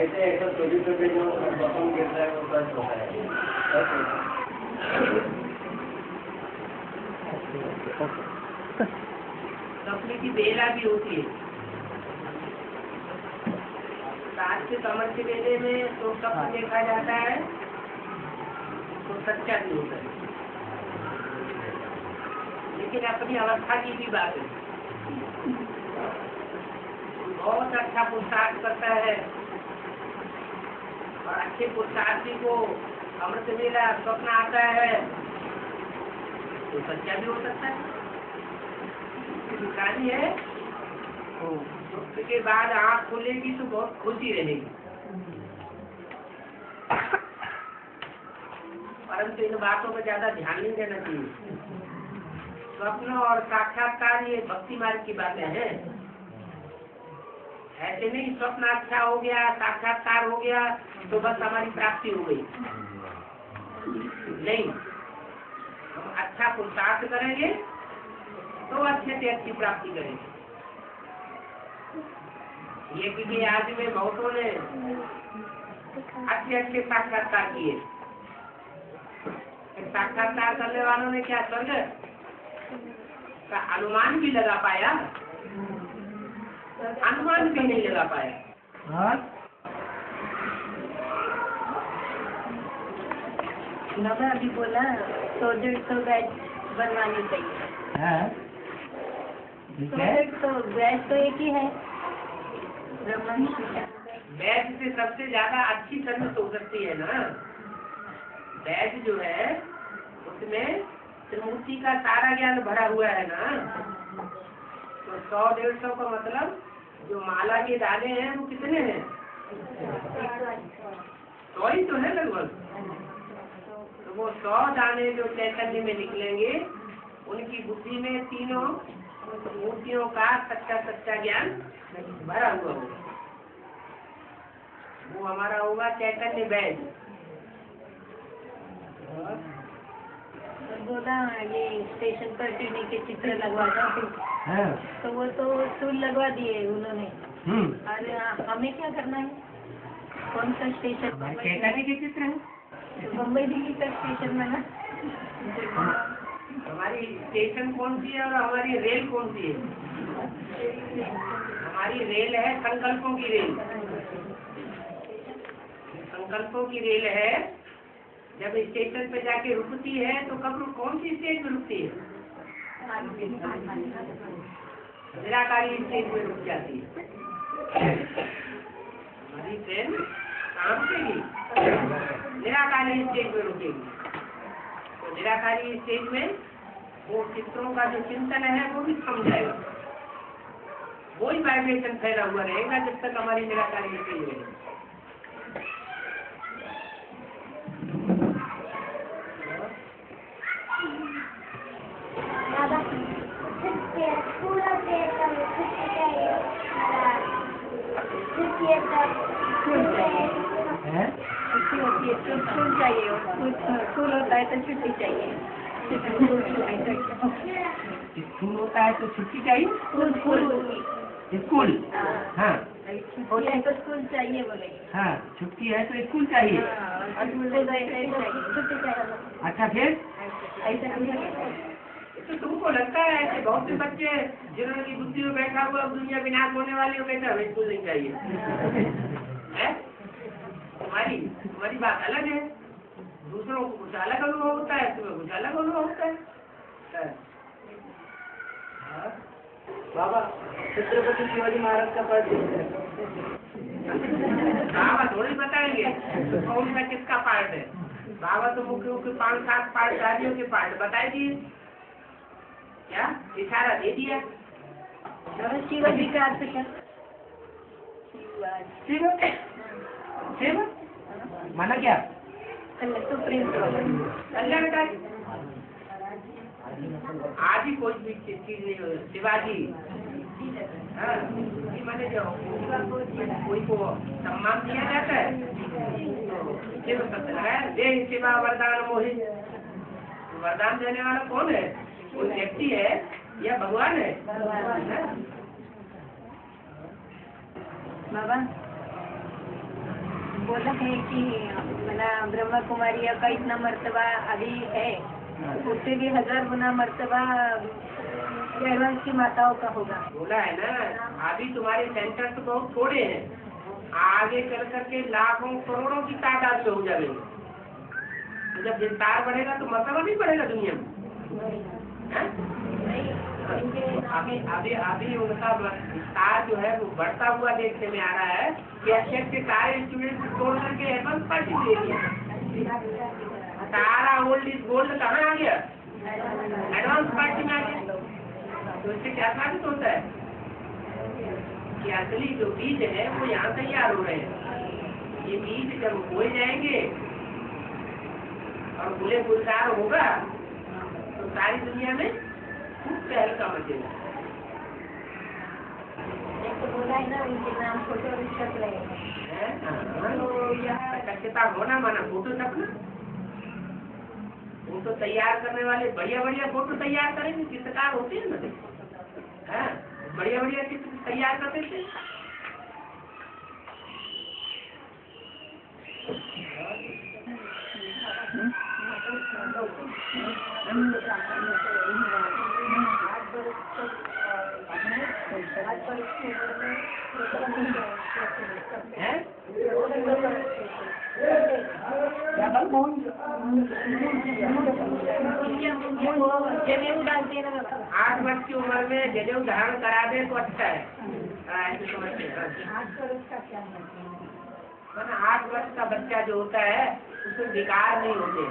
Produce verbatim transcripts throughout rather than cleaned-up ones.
ऐसे ऐसा छोटे छोटे जो बसम गिरता है वो कष्ट होता है। कपड़े की बेला भी होती है। सात के कमर के बेले में तो कप देखा जाता है तो सच्चा भी होता है, लेकिन अपनी अवस्था की भी बात है। बहुत अच्छा पुरुषार्थ करता है और अच्छे पुरुषार्थी को अमृत वेला स्वप्न आता है तो सच्चा भी हो सकता है। निशानी है उसके बाद आँख खुलेगी तो बहुत खुशी रहेगी। परंतु इन बातों पर ज्यादा ध्यान नहीं देना चाहिए। स्वप्न और साक्षात्कार ये भक्ति मार्ग की बातें हैं। ऐसे नहीं स्वप्न अच्छा हो गया, साक्षात्कार हो गया तो बस हमारी प्राप्ति हो गई। नहीं, हम अच्छा पुरुषार्थ करेंगे तो अच्छे से अच्छी प्राप्ति करेंगे। ये क्योंकि आज में बहुतों ने अच्छे अच्छे साक्षात्कार किए। साक्षात्कार करने वालों ने क्या स्वर्ग का अनुमान भी लगा पाया? अनुमान भी नहीं लगा पाया। हाँ? बाबा अभी बोला सौ डेढ़ सौ बैच बनवानी चाहिए। हाँ? ठीक है। तो बैच तो एक ही है ब्रह्मन। बैच से सबसे ज्यादा अच्छी सर्विस हो सकती है ना। बैच जो है उसमें त्रिमूर्ति का सारा ज्ञान भरा हुआ है ना। तो सौ डेढ़ सौ का मतलब जो माला के दाने हैं वो कितने हैं? सौ ही तो है लगभग। तो वो सौ दाने जो चैतन्य में निकलेंगे उनकी बुद्धि में तीनों मूर्तियों का सच्चा सच्चा ज्ञान भरा हुआ होगा। वो हमारा होगा चैतन्य बैच। बोला ये स्टेशन पर टीवी के चित्र लगवा दो। हाँ? तो वो तो स्टूल लगवा दिए उन्होंने। हम्म। अरे हमें क्या करना है? कौन सा स्टेशन? चैतन्य के चित्र है। बम्बई दिल्ली का स्टेशन बना। हमारी स्टेशन कौन सी है और हमारी रेल कौन सी है? हमारी रेल है संकल्पों की रेल। संकल्पों की रेल है। जब स्टेशन पे जाके रुकती है तो कब कौन सी स्टेज पे रुकती है? निराकारी स्टेज में रुक जाती है। हमारी ट्रेन कहाँ रुकेगी? निराकारी स्टेज में रुकेगी। तो निराकारी स्टेज में वो चित्रों का जो चिंतन है वो भी थम जाएगा। वही वाइब्रेशन फैला हुआ रहेगा जब तक हमारी निराकारी स्टेज रहेगी। छुट्टी होती है तो स्कूल चाहिए और स्कूल होता है तो छुट्टी चाहिए। स्कूल होता है तो छुट्टी चाहिए। स्कूल स्कूल स्कूल हाँ होता है तो स्कूल चाहिए बोले। हाँ, छुट्टी है तो स्कूल चाहिए। छुट्टी चाहिए। अच्छा फिर ऐसा तो तुमको लगता है ऐसे बहुत से बच्चे जिन्होंने की बुद्धि में बैठा हुआ दुनिया विनाश होने वाली हो कहता है स्कूल नहीं चाहिए है? तुम्हारी तुम्हारी बात अलग है। दूसरों को कुछ अलग अनुभव होता है, तुम्हें कुछ अलग अनुभव होता है। बाबा छत्रपति शिवाजी महाराज का पार्ट बाबा थोड़ी बताएंगे कौन सा किसका पार्ट है। बाबा तो मुख्य मुख्य पांच सात पार्टधारियों के पार्ट बताए दिए। क्या इशारा दे दिया? शिवाजी का अर्थ क्या? शिव शिव माना क्या? सुप्रीम कल्याणकारी। आज ही कोई भी चीज नहीं हो। शिवाजी हाँ, मैंने जो कोई को सम्मान दिया जाता है तो शिव शब्द लगाया। जय शिवा वरदान मोहि। वरदान देने वाला कौन है? कोई व्यक्ति है या भगवान है? बाबा बोला है कि मना ब्रह्मा कुमारी का इतना मर्तबा अभी है, उससे भी हजार गुना मर्तबा एडवांस की माताओं का होगा। बोला है ना, अभी तुम्हारे सेंटर तो बहुत थोड़े हैं, आगे चल करके लाखों करोड़ों की तादाद में हो जाएंगे। तो जब विस्तार बढ़ेगा तो मर्तबा नहीं बढ़ेगा दुनिया में। अभी अभी अभी उनका विस्तार जो है वो बढ़ता हुआ देखने में आ रहा है कि अच्छे अच्छे सारे स्टूडेंट छोड़ करके एडवांस पार्टी ले लिया। सारा ओल्ड इज गोल्ड कहाँ आ गया? एडवांस पार्टी में आ गया। तो इससे क्या साबित होता है कि असली जो बीज है वो यहाँ तैयार हो रहे हैं। ये बीज जब बोए जाएंगे और बुले गुलजार होगा तो सारी दुनिया में खूब पहल का मचेगा। तो बोला है ना उनके नाम फोटो छप रहे हैं, तो यह सत्यता होना माना फोटो छपना। वो तो तैयार करने वाले बढ़िया बढ़िया फोटो तैयार करेंगे, चित्रकार होते हैं ना, हाँ बढ़िया बढ़िया चित्र तैयार करते थे। जनेऊ डालते हैं ना, आठ वर्ष की उम्र में जनेऊ धारण करा दे तो अच्छा है, ऐसे समझते हैं। आठ वर्ष का बच्चा जो होता है उसमें विकार नहीं होते।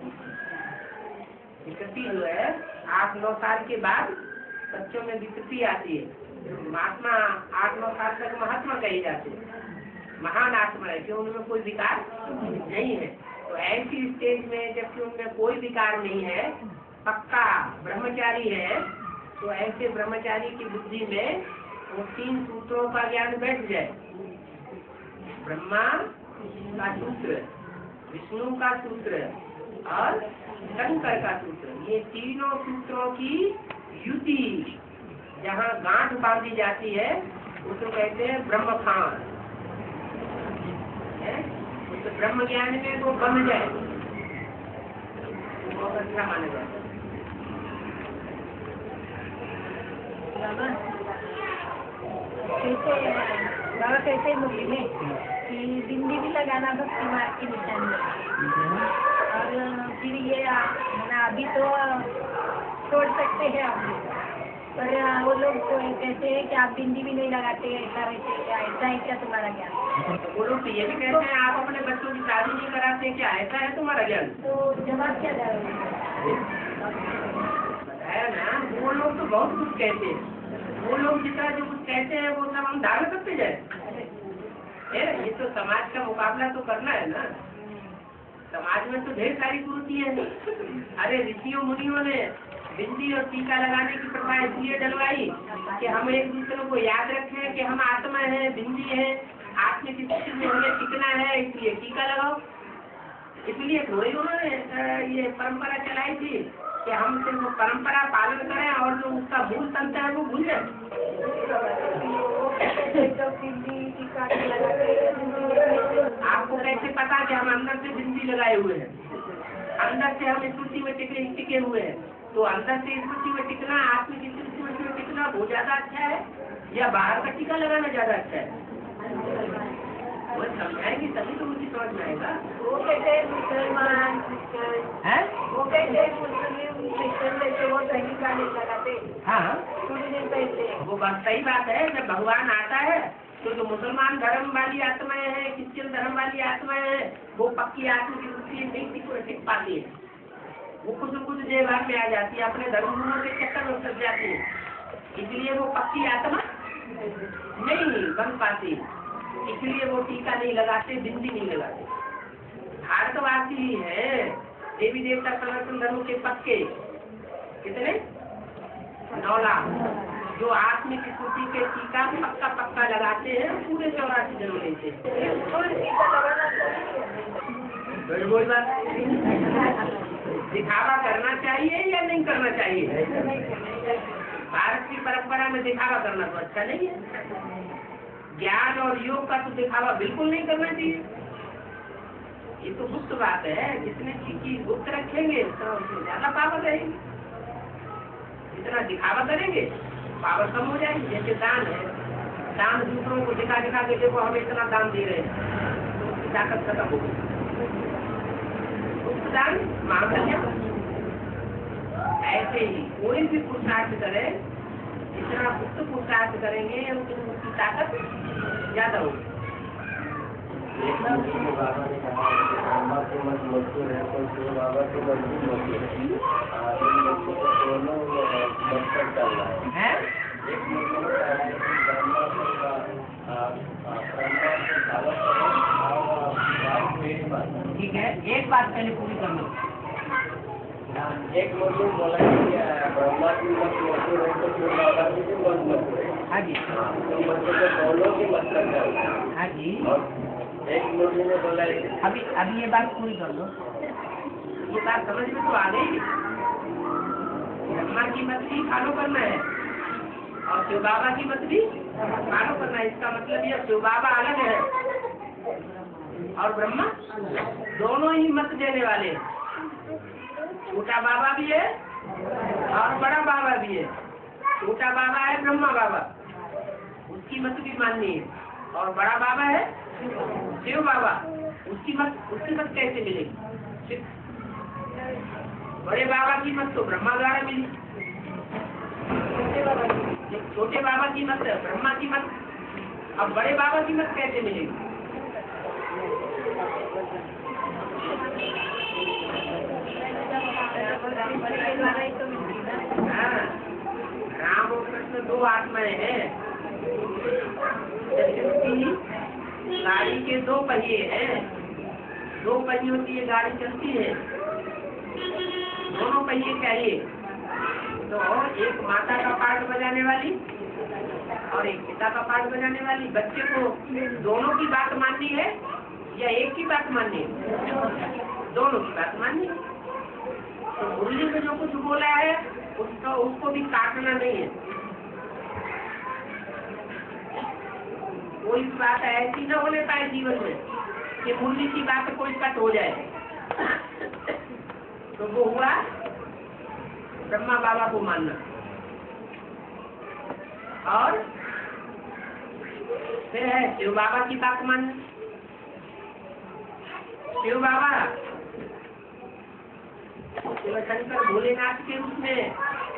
विकृति जो है आठ नौ साल के बाद बच्चों में विकृति आती है। महात्मा आठ नौ साल तक महात्मा कही जाते हैं, महान आत्मा है, क्यों उनमें कोई विकार नहीं है। तो ऐसी स्टेज में जबकि उनमें कोई विकार नहीं है, पक्का ब्रह्मचारी है, तो ऐसे ब्रह्मचारी की बुद्धि में वो तीन सूत्रों का ज्ञान बैठ जाए। ब्रह्मा का सूत्र, विष्णु का सूत्र और शंकर का सूत्र, ये तीनों सूत्रों की युति जहाँ गांठ बांधी जाती है उसको कहते हैं ब्रह्मखान। तो ब्रह्म ज्ञान में वो बन जाए वो अच्छा माना जाए। बाबा कैसे बाबा कैसे मुरली में कि बिंदी भी लगाना भक्ति मार्ग की निशानी है, और फिर ये ना अभी तो छोड़ सकते हैं आप लोग, पर वो लोग तो कहते हैं कि आप बिंदी भी नहीं लगाते, ऐसा रहते क्या, ऐसा है क्या तुम्हारा ज्ञान? वो लोग तो ये भी कहते हैं आप अपने बच्चों की शादी नहीं कराते, क्या ऐसा है तुम्हारा ज्ञान? तो जवाब क्या दे बताया ना, वो लोग तो बहुत कुछ कहते हैं। वो लोग जितना जो कुछ कहते हैं वो सब हम धारण करते जाए। ये तो समाज का मुकाबला तो करना है ना। समाज में तो ढेर सारी कुरीतियां हैं। अरे ऋषियों मुनियों ने बिंदी और टीका लगाने की प्रथा इसलिए डलवाई कि हम एक दूसरे को याद रखें कि हम आत्मा है, बिंदी है, आत्मिक स्थिति में हमें टिकना है, इसलिए टीका लगाओ। इसलिए थोड़ी उन्होंने ये परंपरा चलाई थी कि हम सिर्फ परंपरा पालन करें और जो उसका मूल तंत्र है वो भूल जाए। आपको कैसे पता कि हम अंदर से बिंदी लगाए हुए हैं, अंदर से हम स्मृति में टिके टिके हुए हैं? तो अंदर से स्मृति में टिकना, आत्मिक स्मृति में टिकना वो ज्यादा अच्छा है या बाहर का टीका लगाना ज्यादा अच्छा है? वो समझाएंगे तभी तो मुझे समझ में आएगा। वो कहते हैं मुसलमान है? वो कहते हैं मुस्लिम क्रिश्चियन जैसे वो सही गाने लगाते, हाँ थोड़ी देर पहले वो बात सही बात है। जब भगवान आता है तो जो मुसलमान धर्म वाली आत्माएं हैं, क्रिश्चियन धर्म वाली आत्माएं हैं, वो पक्की आत्मा की वृत्ति नहीं टिक पाती है। वो खुद खुद जय भाग में आ जाती है, अपने धर्म के चक्कर में फंस जाती है। इसलिए वो पक्की आत्मा नहीं बन पाती, इसलिए वो टीका नहीं लगाते, बिंदी नहीं लगाते। भारतवासी ही है देवी देवता सनातन धर्म के पक्के कितने नौ लाख, जो आत्मिक स्मृति के टीका पक्का पक्का लगाते हैं, पूरे चौरासी जन्म लेते हैं। कोई बात दिखावा करना चाहिए या नहीं करना चाहिए? भारत की परंपरा में दिखावा करना तो अच्छा नहीं है। ज्ञान और योग का तो दिखावा बिल्कुल नहीं करना चाहिए। गुप्त बात है। जितने चीज गुप्त रखेंगे तो उसमें ज्यादा पावर रहेगी। जितना दिखावा करेंगे पावर कम हो जाएगी। जैसे दान है, दान दूसरों को दिखा दिखा के देखो हम इतना दान दे रहे हैं, तो उसकी ताकत खत्म हो गई। गुप्त दान महाकन्या। ऐसे ही कोई भी पुरुषार्थ करे, जितना गुप्त पुरुषार्थ करेंगे उतनी उसकी ताकत ज्यादा होगी। बाबा ने कहा ब्रह्मा के मत मजबूर है तो शिव बाबा के मजबूर मजबूर है। इन बच्चों को दोनों मकसद चल रहा है। हैं? एक मतलब है कि ब्रह्मा का ब्रह्मा के सारा बात मेरी बात। ठीक है, एक बात पहले पूरी कर लो। एक मजदूर बोला कि ब्रह्मा की मत मजबूर है तो शिव बाबा की भी मत मजबूर है। हाँ जी, तो बच्चों को दोनों की मकसद चल रहा है। हाँ जी। और एक मुर्गी ने बोला अभी अभी ये बात पूरी कर लो। ये बात समझ में तो आ गई। ब्रह्मा की मत भी फॉलो करना है और शिव बाबा की मत भी फॉलो करना है। इसका मतलब ये शिव बाबा अलग है और ब्रह्मा दोनों ही मत देने वाले हैं। छोटा बाबा भी है और बड़ा बाबा भी है। छोटा बाबा है ब्रह्मा बाबा, उसकी मत भी माननी है। और बड़ा बाबा है शिव बाबा, उसकी मत उसकी मत कैसे मिलेगी? बड़े बाबा की मत तो ब्रह्मा द्वारा मिली, छोटे बाबा की मत ब्रह्मा की मत। अब बड़े बाबा की मत कैसे मिलेगी? हाँ, राम और कृष्ण दो आत्माएं हैं। गाड़ी के दो पहिए हैं, दो पहियों की ये गाड़ी चलती है। दोनों पहिए चाहिए तो एक माता का पार्ट बजाने वाली और एक पिता का पार्ट बजाने वाली। बच्चे को दोनों की बात माननी है या एक की बात माननी है? दोनों की बात माननी है। तो मुरली में जो कुछ बोला है उसका उसको भी काटना नहीं है। कोई बात ऐसी न होने पाए जीवन में कि मुरली की बात कोई कट हो जाए। तो वो हुआ ब्रह्मा बाबा को मानना। और फिर है शिव बाबा की बात मानना। शिव बाबा शिव शंकर भोलेनाथ के रूप में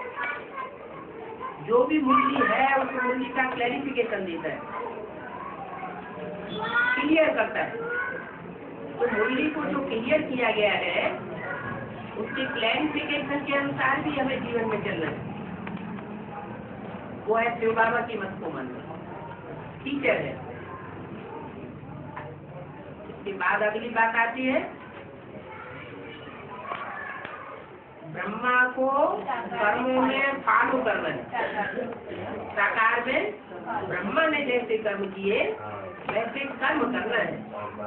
जो भी मुरली है उस मुरली का क्लैरिफिकेशन देता है, क्लियर करता है। तो मुरली को जो क्लियर किया गया है उसके क्लैरिफिकेशन के अनुसार भी हमें जीवन में चलना है। वो है शिव बाबा की मत को मानना। टीचर है। इसके बाद अगली बात आती है ब्रह्मा को कर्मों में फॉलो करना है। साकार में ब्रह्मा ने जैसे कर्म किए वैसे कर्म करना है।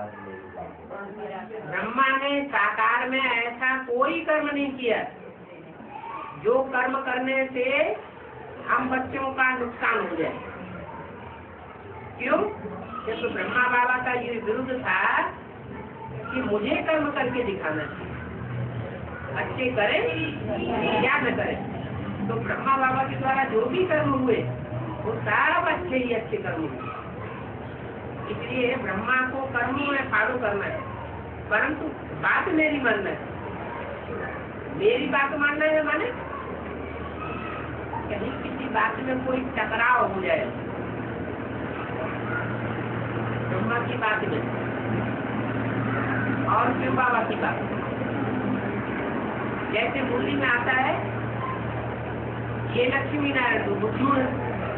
ब्रह्मा ने साकार में ऐसा कोई कर्म नहीं किया जो कर्म करने से हम बच्चों का नुकसान हो जाए। क्यों? क्योंकि ब्रह्मा बाबा का ये विरुद्ध था कि मुझे कर्म करके दिखाना है, अच्छे करें या न करें। तो ब्रह्मा बाबा के द्वारा जो भी कर्म हुए वो सब अच्छे ही अच्छे कर्म हुए। इसलिए ब्रह्मा को कर्मों में फॉलो करना है, परंतु बात मेरी मानना है। मेरी बात मानना है माने कहीं किसी बात में कोई टकराव हो जाए ब्रह्मा की बात में और शिव बाबा की बात। जैसे मुरली में आता है ये लक्ष्मी नारायण तो बुद्धू है,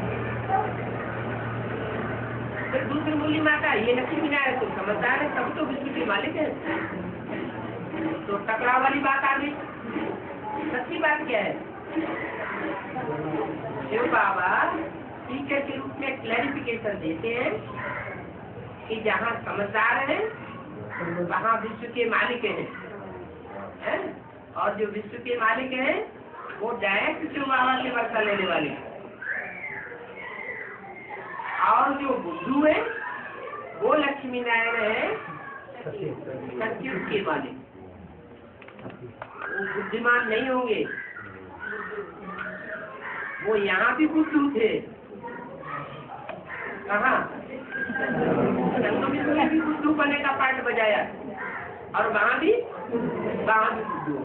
फिर दूसरी मुरली में आता है ये लक्ष्मी नारायण तो समझदार है, सब तो विश्व के मालिक है। तो टकराव वाली बात आ गई। सच्ची बात क्या है? शिव बाबा टीचर के रूप में क्लैरिफिकेशन देते हैं कि जहाँ समझदार है वहाँ विश्व के मालिक हैं है? और जो विश्व के मालिक हैं वो डायरेक्ट शिव बाबा से वर्षा लेने वाले हैं। और जो बुद्धू है वो लक्ष्मी नारायण है संस्कृत के वाले वो बुद्धिमान नहीं होंगे, वो यहाँ भी बुद्धू थे। कहाँ संगमित में भी बुद्धू बने का पाठ बजाया और वहाँ भी वहाँ भी बुद्धू।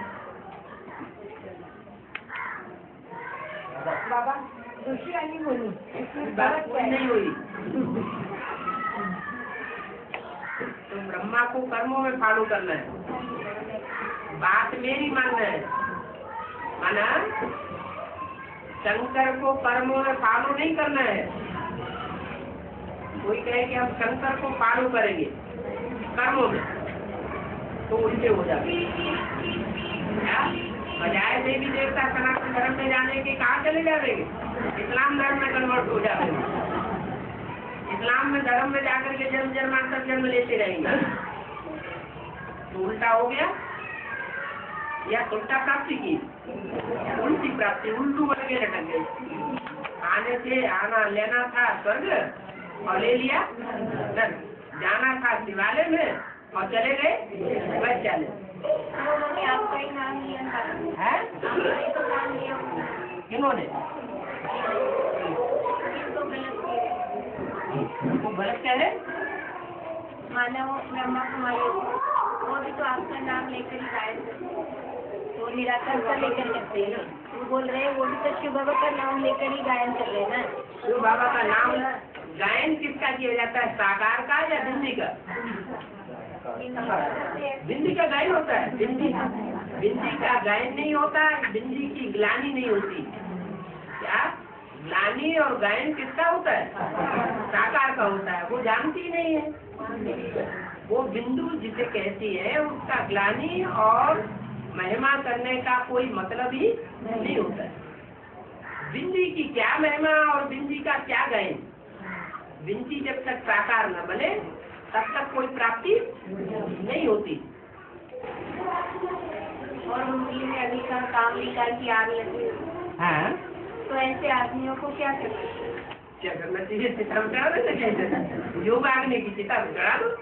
बाबा दूसरी वाली बोली बात कोई नहीं हुई। तो ब्रह्मा को कर्मों में फॉलो करना है, बात मेरी मानना है। माना शंकर को कर्मों में फॉलो नहीं करना है। कोई कहे कि हम शंकर को फॉलो करेंगे कर्मों में, तो उल्टे हो जाते। बजाय देवी देवता सनातन धर्म में जाने के कहाँ चले जाएंगे, इस्लाम धर्म में कन्वर्ट हो जाएंगे। इस्लाम में धर्म में जाकर के जन्म जन्मांतर जन्म लेते रहेंगे, तो उल्टा हो गया। या उल्टा प्राप्ति की, उल्टी प्राप्ति, उल्टू बन के लटक गए। आने से आना लेना था स्वर्ग और ले लिया नर्क, जाना था शिवालय में और चले गए वैश्यालय। उन्होंने आपका ही नाम लिया था, है आपका ही तो नाम लिया। किन्होंने तो गलत किया। वो गलत क्या है? मानव ब्रह्मा कुमारी वो भी तो आपका नाम लेकर ही गायब थे, वो निराकार का लेकर करते हैं ना। वो बोल रहे हैं वो भी तो शिव बाबा का नाम लेकर ही गायन कर रहे हैं ना। शिव बाबा का नाम गायन किसका किया जाता है, साकार का या बिंदी का? बिंदी का गायन होता है। बिंदी बिंदी का गायन नहीं होता, बिंदी की ग्लानी नहीं होती। क्या ग्लानी और गायन किसका होता है? साकार का होता है। वो जानती नहीं है। वो बिंदु जिसे कहती है उसका ग्लानी और महिमा करने का कोई मतलब ही नहीं होता है। बिंदी की क्या महिमा और बिंदी का क्या गायन? बिंदी जब तक साकार न बने तब तक कोई प्राप्ति नहीं होती। और मुरली में अभी का काम निकाल की आग लगी, हाँ, तो ऐसे आदमियों को क्या करना चाहिए? क्या करना चाहिए? चिता में चढ़ा देना चाहिए। योग आगने की चिता में चढ़ा दो।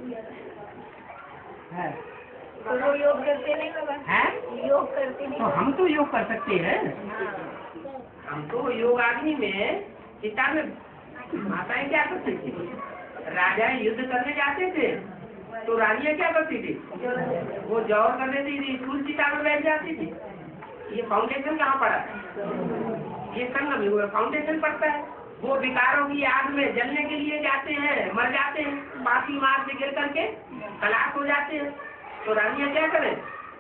तो वो योग करते नहीं बाबा? हैं? योग करते नहीं। तो हम तो योग कर सकते हैं। हाँ। हम तो योग आग्नि में चिता में माताएं क्या करती थी? राजा युद्ध करने जाते थे तो रानियां क्या करती थी? वो जौहर कर देती थी, फूल चिता में बैठ जाती थी। ये फाउंडेशन कहाँ पड़ा? ये संगम युग फाउंडेशन पड़ता है। वो विकारों की आग में जलने के लिए जाते हैं, मर जाते हैं, बाकी मार से गिर करके हलाक हो जाते हैं। तो रानियां क्या करें?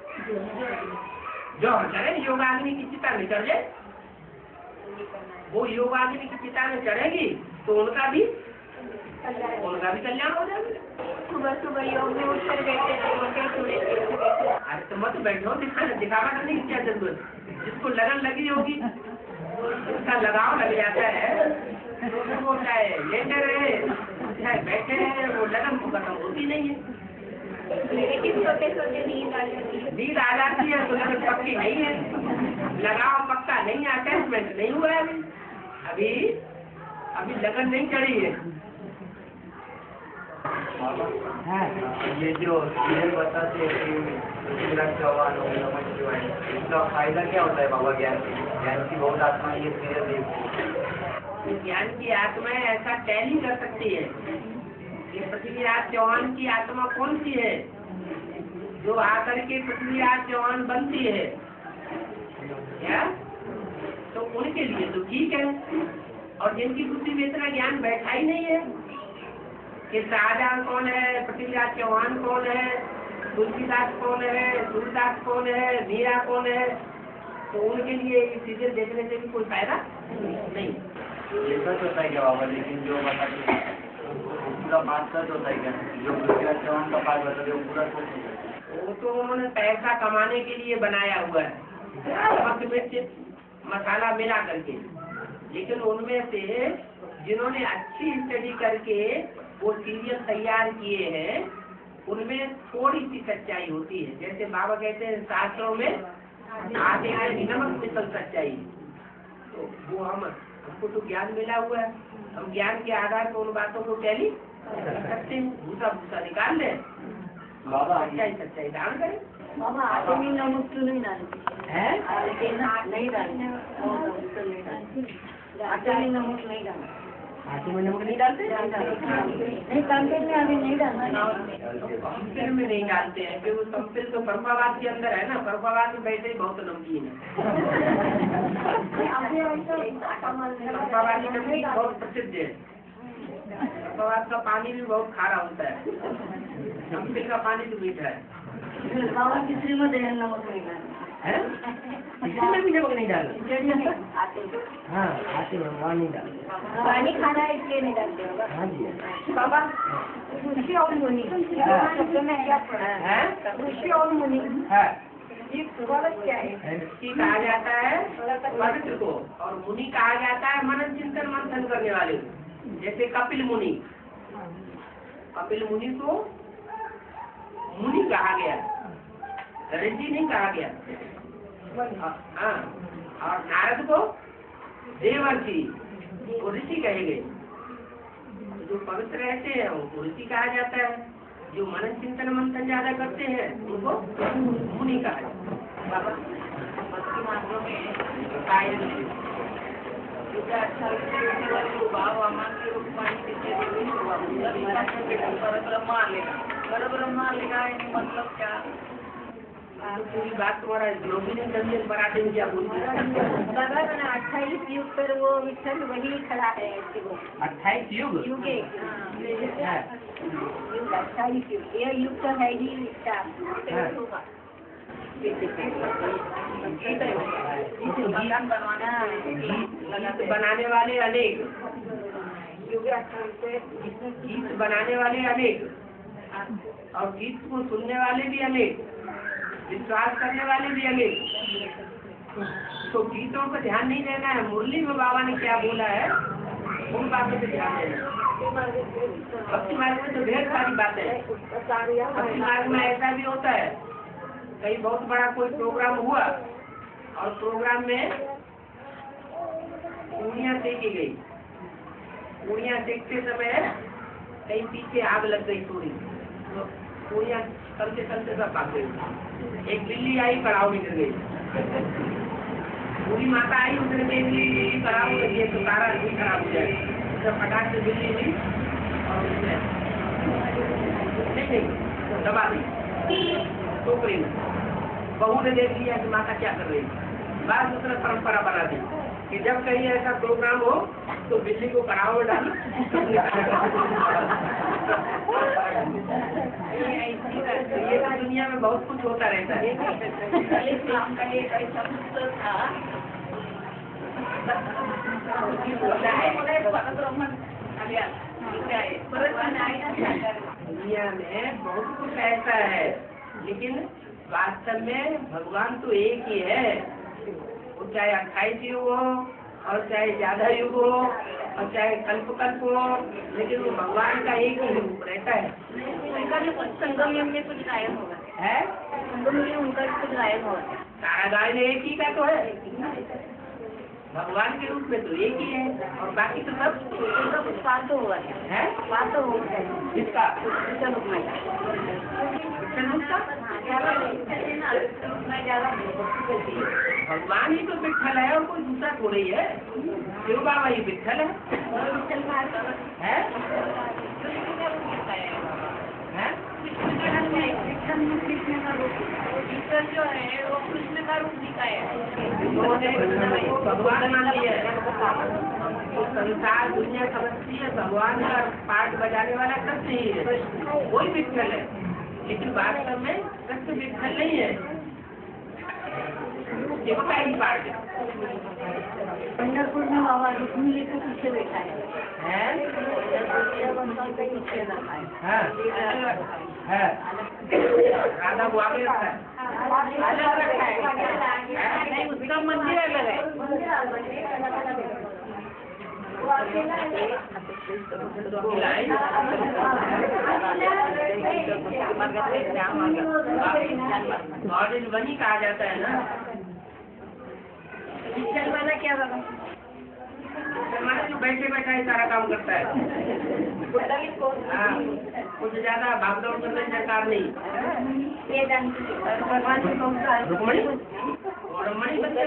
जौहर करें, योगाग्नि की चिता में चढ़ जाए। वो योगाग्नि की चिता में चढ़ेगी तो उनका भी उनका भी कल्याण हो जाएगा। सुबह सुबह योग में उठकर बैठे थे, उनके थोड़े देर से बैठे। अरे तो मत बैठो, दिखावा करने की क्या जरूरत? जिसको लगन लगी होगी, उसका लगाव लग जाता है, तो फिर वो चाहे लेटे रहे चाहे बैठे रहे, वो लगन को खत्म होती नहीं है। लेकिन छोटे छोटे नींद आ जाती है। नींद आ जाती है तो लगन पक्की नहीं है, लगाव पक्का नहीं है, अटैचमेंट नहीं हुआ है अभी अभी अभी लगन नहीं चढ़ी है। ये जो सीरियल बताते हैं कि पृथ्वीराज चौहान हो, नमः शिवाय, इसका फायदा क्या होता है बाबा? ज्ञान ज्ञान की बहुत आत्मा ये सीरियल देखती है। ज्ञान की आत्माएं ऐसा टैली कर सकती है। ये पृथ्वीराज चौहान की आत्मा कौन सी है जो आकर के पृथ्वीराज चौहान बनती है? क्या? तो उनके लिए तो ठीक है, और जिनकी बुद्धि में इतना ज्ञान बैठा ही नहीं है कि शाहजहां कौन है, पृथ्वीराज चौहान कौन है, तुलसीदास कौन है, सूरदास कौन है, मीरा कौन है, तो उनके लिए ये सीरियल देखने से भी कोई फायदा नहीं। ये सच होता है क्या बाबा? लेकिन जो बताते हैं पूरा पाठ सच होता है क्या? जो पृथ्वीराज चौहान का पाठ बताते हैं पूरा सच होता है? वो तो उन्होंने पैसा कमाने के लिए बनाया हुआ है, नमक मिर्च मसाला मिला करके। लेकिन उनमें से जिन्होंने अच्छी स्टडी करके वो सीरियल तैयार किए हैं, उनमें थोड़ी सी सच्चाई होती है। जैसे बाबा कहते हैं शास्त्रों में आधे में नमक मिसल सच्चाई, तो वो हम हमको तो ज्ञान मिला हुआ है, हम ज्ञान के आधार पर उन बातों को टैली कर सकते हैं। भूसा भूसा निकाल लें बाबा सच्चाई सच्चाई दान करें। मामा आटे में नमक क्यों नहीं डालते? है आटे में नहीं डालते, आटे में नमक नहीं डालते, आटे में नमक नहीं डालते? नहीं कंपेल में अभी नहीं डालना। कंपेल में नहीं डालते हैं क्योंकि कंपेल तो परफाबाद के अंदर है ना, परफाबाद में वैसे ही बहुत नमकीन है। परफाबाद की नमकीन बहुत प्रसिद्ध है। परफाबाद का पानी भी बहुत खारा होता है, कंपेल का पानी तो मीठा है। बाबा किसी में दे नमक नहीं डालना है? किसी में भी नमक नहीं डालना? खिचड़ी में आटे में। हाँ आटे में वहाँ नहीं डालते। पानी खाना है इसलिए नहीं डालते होगा। हाँ जी। बाबा ऋषि और मुनि शब्द में क्या पढ़ा है? है? ऋषि और मुनि है। ये फर्क क्या है? ऋषि कहा जाता है पवित्र को, और मुनि कहा जाता है मनन चिंतन मंथन करने वाले को। जैसे कपिल मुनि, कपिल मुनि को मुनि कहा गया, ऋषि नहीं कहा गया। हाँ, और नारद को देवर्षि, वो ऋषि कहे गए। जो पवित्र रहते हैं उनको ऋषि कहा जाता है, जो मनन चिंतन मंथन ज्यादा करते हैं उनको मुनि कहा जाता है। बाबा भक्ति मार्गों में काय मतलब क्या? पूरी बात तुम्हारा जो भी नहीं समझे मराठी में क्या बोलते दादा मैंने अट्ठाईस युग पर वो विठल वही खड़ा है ऐसे वो अट्ठाईस युग युग एक है। युग अट्ठाईस युग, ये युग तो है ही इसका गीत बनाने वाले अनेक, युग अट्ठाईस गीत बनाने वाले अनेक, और गीत को सुनने वाले भी अनेक, विश्वास करने वाले भी अनेक। तो गीतों पर ध्यान नहीं देना है, मुरली में बाबा ने क्या बोला है उन बातों पे ध्यान देना है। भक्ति मार्ग में तो ढेर सारी बातें हैं। भक्ति मार्ग में ऐसा भी होता है, कहीं बहुत बड़ा कोई प्रोग्राम हुआ और प्रोग्राम में पूड़ियाँ सेकी गई, पूड़ियाँ सेकते समय कहीं पीछे आग लग गई थोड़ी, तो पूड़ियाँ चलते चलते सब भाग गई। एक बिल्ली आई, कड़ाव में गिर गई। पूरी माता आई, उसने देख ली कड़ाव में ये तो सारा भी खराब हो जाए, जब फटाक से बिल्ली हुई और उसने नहीं नहीं दबा दी टोकरी में। बहू ने देख लिया कि माता क्या कर रही है, बाद दूसरा परंपरा बना दी कि जब कहीं ऐसा प्रोग्राम हो तो बिल्ली को कड़ाव में डालो। ये तो दुनिया में बहुत कुछ होता रहता है। दुनिया में बहुत कुछ ऐसा है, लेकिन वास्तव में भगवान तो एक ही है। वो चाहे अट्ठाईस युग हो और चाहे ज्यादा युग हो और चाहे कल्प कल्प हो, लेकिन वो भगवान का एक ही रूप रहता है। संगम युग में कुछ गायब होगा है संगम युग में उनका भी कुछ गायब होगा। सारा गाय ने एक ही का तो है, भगवान के रूप में तो एक ही है, और बाकी तो सब उनका कुछ पास हुआ है, पास हो गया किसका? विठल रूप में भगवान ही तो विठल है और कोई दूसरा थोड़ी है। शिव बाबा ही विठल है, है? है? कृष्ण का रूप विठल जो है वो कृष्ण का रूप दिखाया है। भगवान मान लिया है, तो संसार दुनिया समझती है भगवान का पाठ बजाने वाला कृष्ण ही है, वही विठल है। लेकिन वास्तव में कृष्ण विठल नहीं है, शिव का ही पाठ है। पंढरपुर में बाबा रुक्मिणी के पीछे बैठा है, है? पीछे रखा है। हाँ, है। राधा को आगे रखा है, अलग रखा है, नहीं उसका मंदिर अलग है। मॉडल वही कहा जाता है ना। विठल वाला क्या बाबा? हमारा जो बैठे बैठा ही सारा काम करता है। हाँ, कुछ ज्यादा भागदौड़ करने की दरकार नहीं। वेदांत और भगवान जी कौन सा रुक्मणी रुक्मणी बच्चे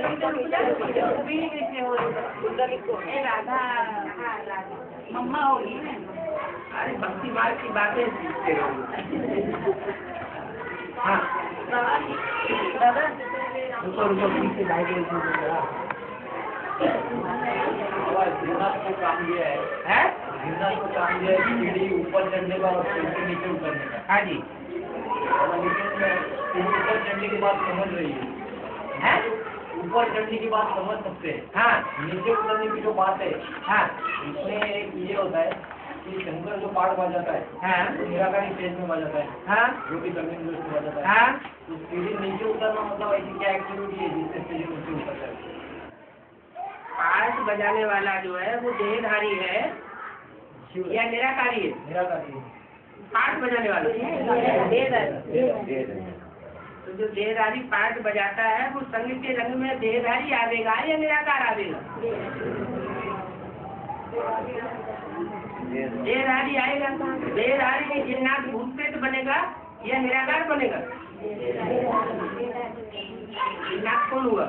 ए राधा मम्मा होगी ना। अरे भक्ति मार्ग की बातें सीखते रहो। हाँ बाबा बाबा रुको रुको पीछे लाइट गिरनाथ को काम दिया है है गिरनाथ को काम दिया है सीढ़ी ऊपर चढ़ने का और सीढ़ी नीचे उतरने का। हाँ जी और लेकिन सीढ़ी ऊपर चढ़ने की बात समझ रही है है ऊपर चढ़ने की बात समझ सकते हैं। हाँ नीचे उतरने की जो बात है हाँ इसमें एक ये होता है कि शंकर जो पाठ बजाता है हाँ वो निराकारी स्टेज में बजाता है हाँ जो भी जमीन में बजाता है। हाँ तो सीढ़ी नीचे उतरना मतलब ऐसी क्या एक्टिविटी है जिससे सीढ़ी नीचे उतरता है? पार्ट बजाने वाला जो है वो देहधारी है या निराकारी है? निराकारी है। पार्ट बजाने वाला तो जो देहधारी पार्ट बजाता है वो संग के रंग में देहधारी आवेगा या निराकार आवेगा? देहधारी आएगा। देहधारी में जिन्नाथ भूत प्रेत बनेगा या निराकार बनेगा? जिन्नाथ कौन हुआ?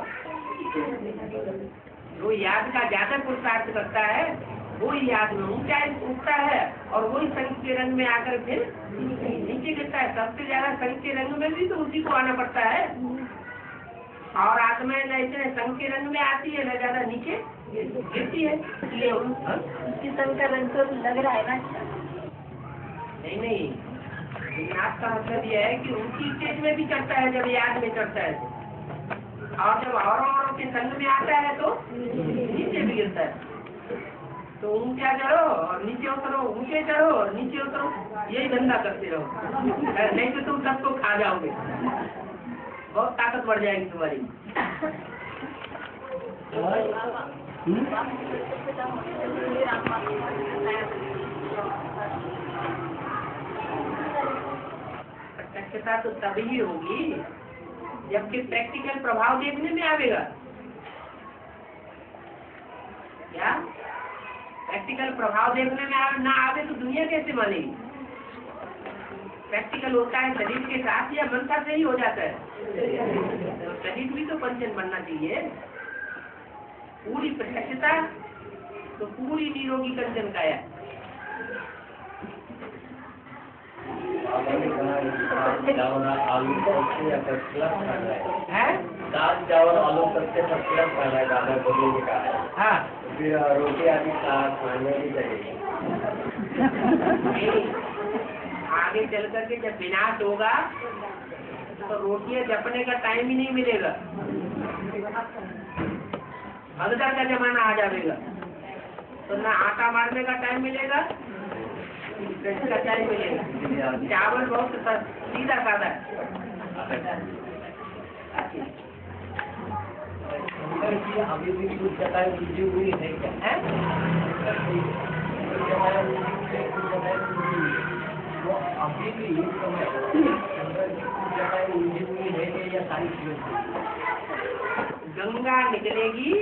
जो याद का ज्यादा पुरुषार्थ करता है वो याद में ऊंचा उठता है और वही संग के रंग में आकर फिर नीचे गिरता है। सबसे ज्यादा संग के रंग में भी तो उसी को आना पड़ता है और आत्मा जैसे संग के रंग में आती है न ज्यादा नीचे गिरती है। इसलिए उसकी संग का रंग तो लग रहा है ना। नहीं नहीं जिन्नाथ का मतलब यह है कि ऊंची स्टेज में भी चढ़ता है जब याद में चढ़ता है और जब औरों औरों के संग में आता है तो नीचे भी गिरता है। तो ऊंचा चढ़ो और नीचे उतरो, ऊंचे चढ़ो और नीचे उतरो, यही धंधा करते रहो नहीं तो तुम सबको खा जाओगे। बहुत ताकत बढ़ जाएगी तुम्हारी। प्रत्यक्षता तो तभी होगी जबकि प्रैक्टिकल प्रभाव देखने में आवेगा। क्या प्रैक्टिकल प्रभाव देखने में आ, ना आवे तो दुनिया कैसे मानेगी? प्रैक्टिकल होता है शरीर के साथ या मनसा से ही हो जाता है? तो शरीर भी तो पंचन बनना चाहिए। पूरी प्रत्यक्षता तो पूरी निरोगी कंचन काया। चावल आलू सबसे या फर्स्ट क्लास खाना है। है दाल चावल आलू सबसे फर्स्ट क्लास खाना है दादा बोले ने कहा है। हाँ फिर रोटी आदि खाने भी चाहिए। आगे चल करके जब विनाश होगा तो रोटियां जपने का टाइम ही नहीं मिलेगा। भगदड़ का जमाना आ जाएगा तो ना आटा मारने का टाइम मिलेगा का टाइम मिलेगा। चावल बहुत सीधा साधा है। अभी भी कुछ जगह उलझी हुई है क्या? है? वो अभी भी इस समय शंकर की कुछ जगह उलझी हुई है क्या या सारी चीजें? गंगा निकलेगी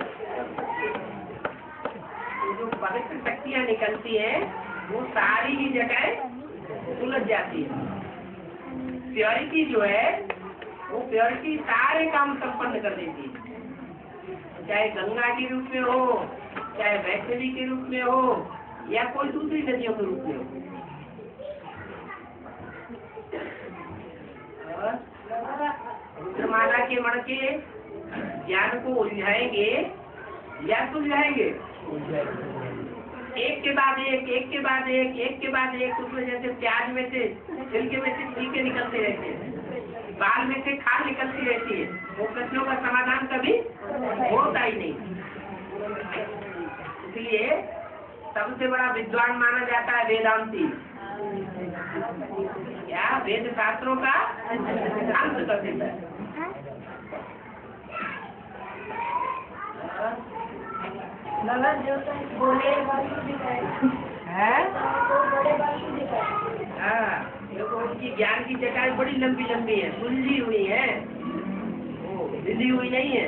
तो जो पवित्र शक्तियाँ निकलती है वो सारी ही जगह उलझ जाती है। प्योरिटी जो है वो प्योरिटी सारे काम संपन्न कर देती है। चाहे गंगा के रूप में हो, चाहे वैष्णवी के रूप में हो या कोई दूसरी नदियों के रूप में हो। रुद्रमाला के मणके ज्ञान को उलझाएंगे या सुलझाएंगे? एक के बाद एक, एक के बाद एक, एक के बाद एक। उसमें जैसे प्याज में से छिलके में से छिलके निकलते रहते हैं, बाल में से खाल निकलती रहती है। वो प्रश्नों का समाधान कभी होता ही नहीं। इसलिए सबसे बड़ा विद्वान माना जाता है वेदांती। क्या वेद शास्त्रों का अंत कर देता है। बाबा जो बोले है? तो बड़े बाबू दिखाए। हाँ देखो उनकी ज्ञान की जटाएं बड़ी लंबी लंबी है, सुलझी हुई है, वो मिली हुई नहीं है।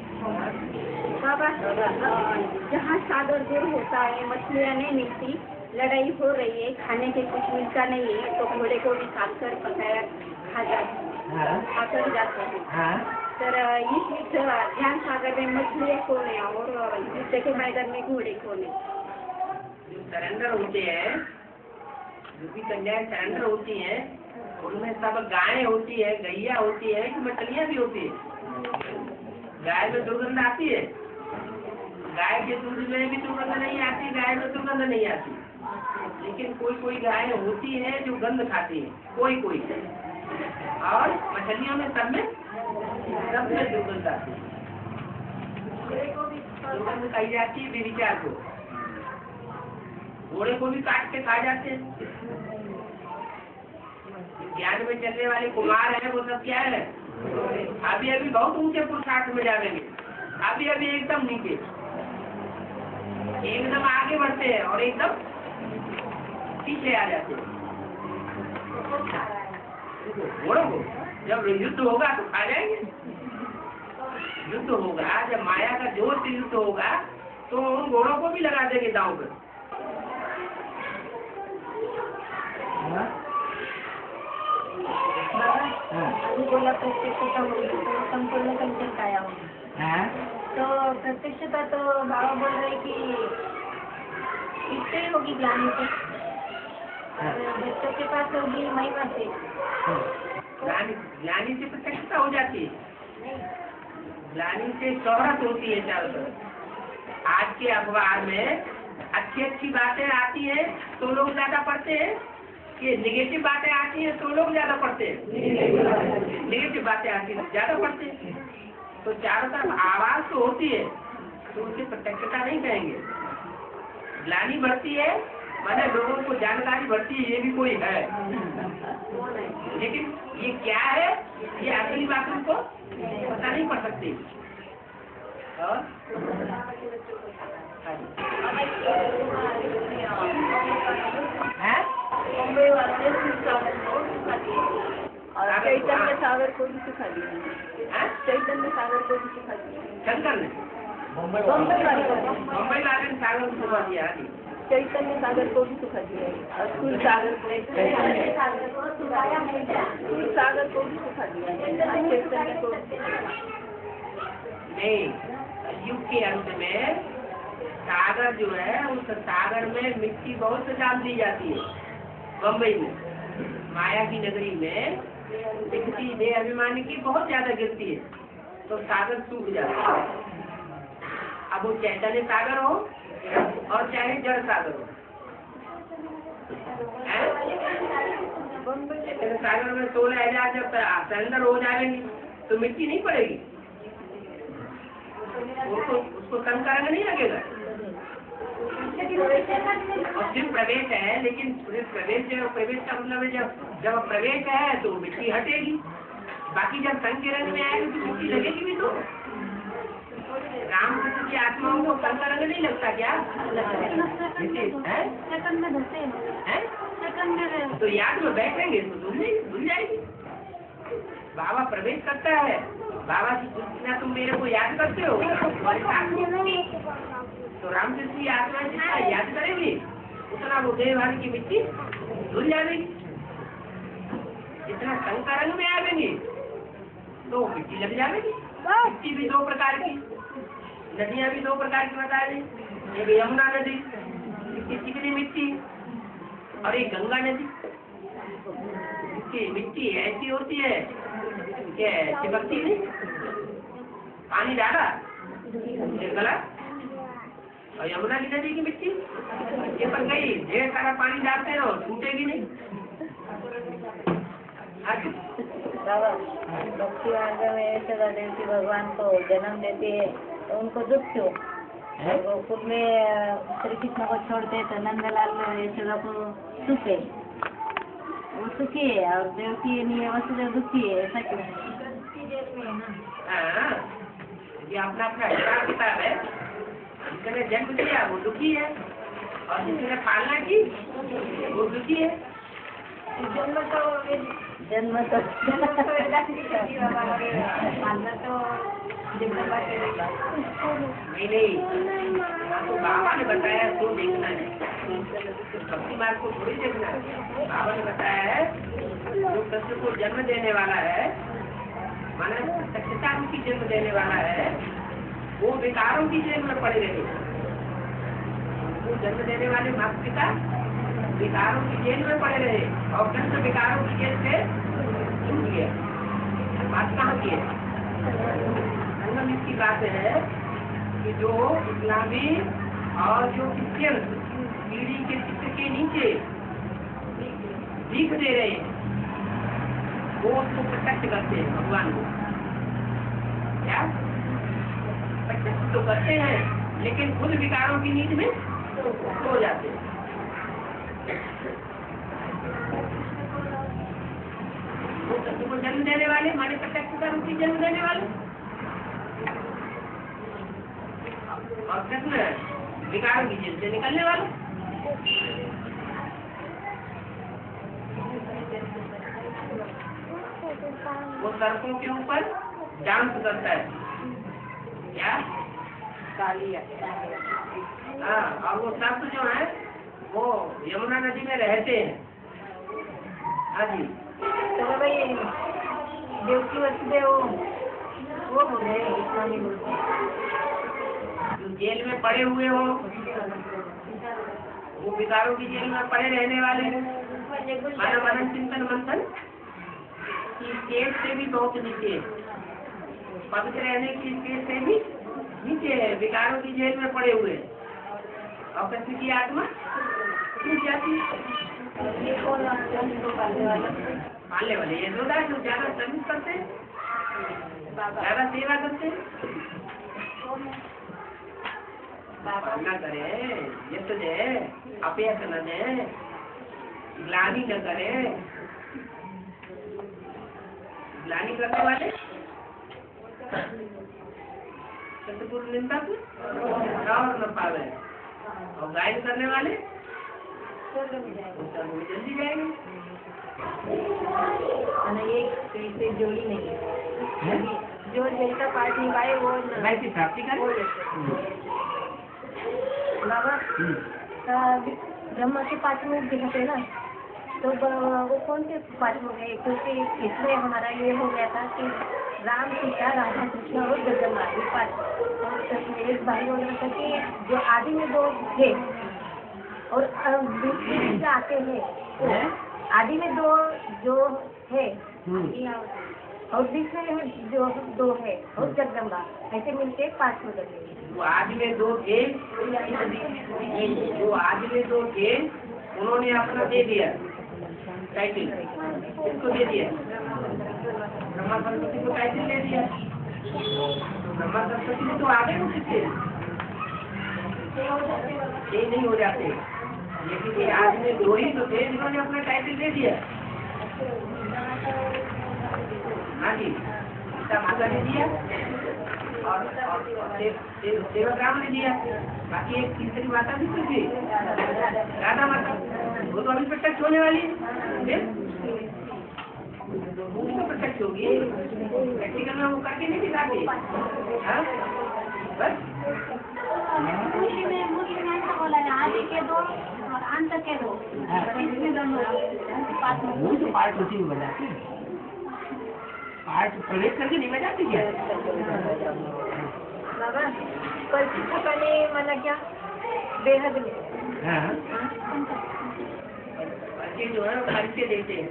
बाबा जहाँ सागर दूर होता है मछलियाँ नहीं मिलती लड़ाई हो रही है, खाने के कुछ मिलता नहीं है, तो घोड़े को भी खाकर पकाया खा जाते हाँ खाकर जाते हैं। हाँ तर इस बीच ध्यान सागर में मछलियाँ कौन है और युद्ध के मैदान में घोड़े कौन है? जो सरेंडर होते हैं, जो भी कन्याएं सरेंडर होती हैं, उनमें सब गायें होती है, गैया होती है, कि मछलियाँ भी होती है। गाय में दुर्गंध आती है, गाय के दूध में भी दुर्गंध नहीं आती, गाय में दुर्गंध नहीं आती। लेकिन कोई कोई गाय होती है जो गंध खाती है, कोई कोई। और मछलियों में सब में सब में दुर्गंध आती है। दुर्गंध खाई जाती है बेविचार को, घोड़े को भी काट के खा जाते हैं। ज्ञान में चलने वाले कुमार हैं, वो सब क्या है, अभी अभी बहुत ऊंचे पुरुषार्थ में जाएंगे, अभी अभी एकदम नीचे, एकदम आगे बढ़ते हैं और एकदम पीछे आ जाते हैं। घोड़ों को जब युद्ध होगा तो खा जाएंगे। युद्ध होगा, जब माया का जोर से युद्ध होगा तो उन घोड़ों को भी लगा देंगे दांव पर। अभी बोला प्रत्यक्षता होगी तो संपूर्ण कंचन काया होगी। हाँ तो प्रत्यक्षता तो बाबा बोल रहे कि इससे ही होगी ज्ञानी से, और बच्चों के पास होगी महिमा से। ज्ञानी ज्ञानी से प्रत्यक्षता हो जाती है, ज्ञानी से शोहरत होती है चारों तरफ। आज के अखबार में अच्छी अच्छी बातें आती हैं तो लोग ज्यादा पढ़ते हैं, कि निगेटिव बातें आती हैं तो लोग ज्यादा पढ़ते हैं, निगेटिव बातें आती हैं ज्यादा पढ़ते हैं। तो चारों तरफ आवाज तो होती है, तो उसे प्रत्यक्षता नहीं कहेंगे। ग्लानि बढ़ती है माने लोगों को जानकारी बढ़ती है, ये भी कोई है, लेकिन ये क्या है, ये असली बात उनको पता नहीं पड़ सकती। और मुंबई वाले और चैतन्य सागर को भी सिखा दिया, चैतन्य सागर को भी सिखा दिया शंकर ने मुंबई वाले मुंबई वाले ने सागर को सिखा दिया, चैतन्य सागर को भी सिखा दिया और सूर्य सागर को सूर्य सागर को भी सिखा दिया, चैतन्य को नहीं। युग के अंत में सागर जो है, उस सागर में मिट्टी बहुत डाल दी जाती है। बम्बई में माया की नगरी में मिट्टी दे अभिमानी की बहुत ज्यादा गिरती है, तो सागर सूख जाता है। अब वो चैतन्य सागर हो और चाहे जड़ सागर हो, चैतन्य सागर में सोलह हजार जब सरेंडर हो जाएंगे तो मिट्टी नहीं पड़ेगी, उसको उसको तंग करने नहीं लगेगा। और सिर्फ प्रवेश है, लेकिन सिर्फ प्रवेश जो प्रवेश का मतलब है, जब जब प्रवेश है तो मिट्टी हटेगी, बाकी जब संग के रंग में आएगी तो मिट्टी लगेगी भी। तो रामकृष्ण की आत्माओं को संग का रंग नहीं लगता क्या? तो याद में बैठेंगे तो धुल धुल जाएगी। बाबा प्रवेश करता है, बाबा की जितना तुम मेरे को याद करते हो तो रामकृष्ण की आत्मा जितना याद करेगी उतना वो देवहारी की मिट्टी धुल जाएगी। जितना शंकर रंग में आ जाएंगे तो मिट्टी लग जाएगी। मिट्टी भी दो प्रकार की, नदियां भी दो प्रकार की बता दी, एक यमुना नदी इसकी चिकनी मिट्टी और एक गंगा नदी। इसकी मिट्टी ऐसी होती है कि चिपकती नहीं, पानी डाला गला। और यमुना की नदी की मिट्टी ये पर गई, ढेर सारा पानी डालते हो छूटेगी नहीं। बाबा भक्ति मार्ग में ऐसे देवती भगवान को जन्म देती है तो उनको दुख क्यों? गोकुल में श्री कृष्ण को छोड़ते तो नंदलाल यशोदा को सुख है, वो सुखी है और देवकी नहीं वसुदेव दुखी है, ऐसा क्यों? हाँ, ये अपना अपना हिसाब किताब है। जिसने जन्म दिया वो दुखी है और जिसने पालना की वो दुखी है। जन्म तो जन्म तो पालना तो नहीं नहीं, तो बाबा ने बताया तो देखना है। भक्ति मार्ग को थोड़ी देखना है। बाबा ने बताया है जो कृष्ण को जन्म देने वाला है, माना सत्यता की जन्म देने वाला है, वो विकारों की जेल में पड़े रहे। वो जन्म देने वाले माता पिता विकारों की जेल में पड़े रहे और कृष्ण विकारों की जेल से छूट गया। बात कहाँ की है? संगम इसकी बात है कि जो इस्लामी और जो क्रिश्चियन पीढ़ी के चित्र के नीचे भीख दे रहे हैं, वो उसको प्रत्यक्ष करते हैं भगवान को। क्या प्रत्यक्ष तो करते हैं, लेकिन खुद विकारों की नींद में सो जाते हैं। वो कृष्ण को जन्म देने वाले माने प्रत्यक्ष का रूपी जन्म देने वाले, और कृष्ण विकारों की जेल से निकलने वाले। वो सड़कों के ऊपर डांस करता है, क्या हाँ, और वो सर्प जो है वो यमुना नदी में रहते हैं। हाँ जी, तो भाई देवकी वसुदेव वो हो गए इस्लामी लोग, जो जेल में पड़े हुए हो, वो विकारों की जेल में पड़े रहने वाले मानव मनन चिंतन मंथन की स्टेज से भी बहुत नीचे है, पवित्र रहने की स्टेज से भी नीचे है, विकारों की जेल में पड़े हुए और कृष्ण की आत्मा छूट जाती है। पालने वाले ये दो जो ज्यादा सर्विस करते हैं, ज्यादा सेवा करते हैं, पालना करे, यश दे, अपयश न दे, ग्लानि न करे। ग्लानि करने वाले सतपुरुष निंदा को और न पावे, और गायन करने वाले जल्दी जाएंगे। एक जोड़ी नहीं है, जो जैसा पाठ निभाए वो वैसी प्राप्ति कर। बाबा ब्रह्मा के पाठ में दिखाते ना, तो वो कौन से पाठ हो गए? क्योंकि इसमें हमारा ये हो गया था कि राम सीता राधा कृष्ण और जगन्ना ये पाठ, और एक भाई बोल रहा था कि जो आदि में दो थे और दूसरे आते हैं, आदि में दो जो है और बीच में जो दो है और जगदम्बा, ऐसे मिलके पाँच हो जाते हैं। वो आदि में दो थे, जो आदि में दो थे उन्होंने अपना दे दिया टाइटिल, किसको दे दिया? ब्रह्मा सरस्वती को टाइटिल दे दिया। तो ब्रह्मा सरस्वती में तो आगे हो सकते ये नहीं हो जाते, लेकिन ये आदि में दो ही तो थे जिन्होंने अपना टाइटिल दे दिया। हाँ जी, सीता माता ने दिया और सेवक राम ने दिया, बाकी एक तीसरी माता भी तो थी राधा माता, वो तो अभी प्रत्यक्ष होने वाली है, वो तो प्रत्यक्ष होगी, प्रैक्टिकल में वो करके नहीं दिखाती। हाँ बस मुस्लिम में मुस्लिम में ऐसा बोला है आदि के दो और अंत के दो, इसमें दोनों पाठ वो तो पाठ उसी में बजाती है, पाठ प्रवेश करके नहीं बजाती क्या? बाबा परिचित पहले माना क्या बेहद में हाँ बच्चे जो है परिचय देते हैं।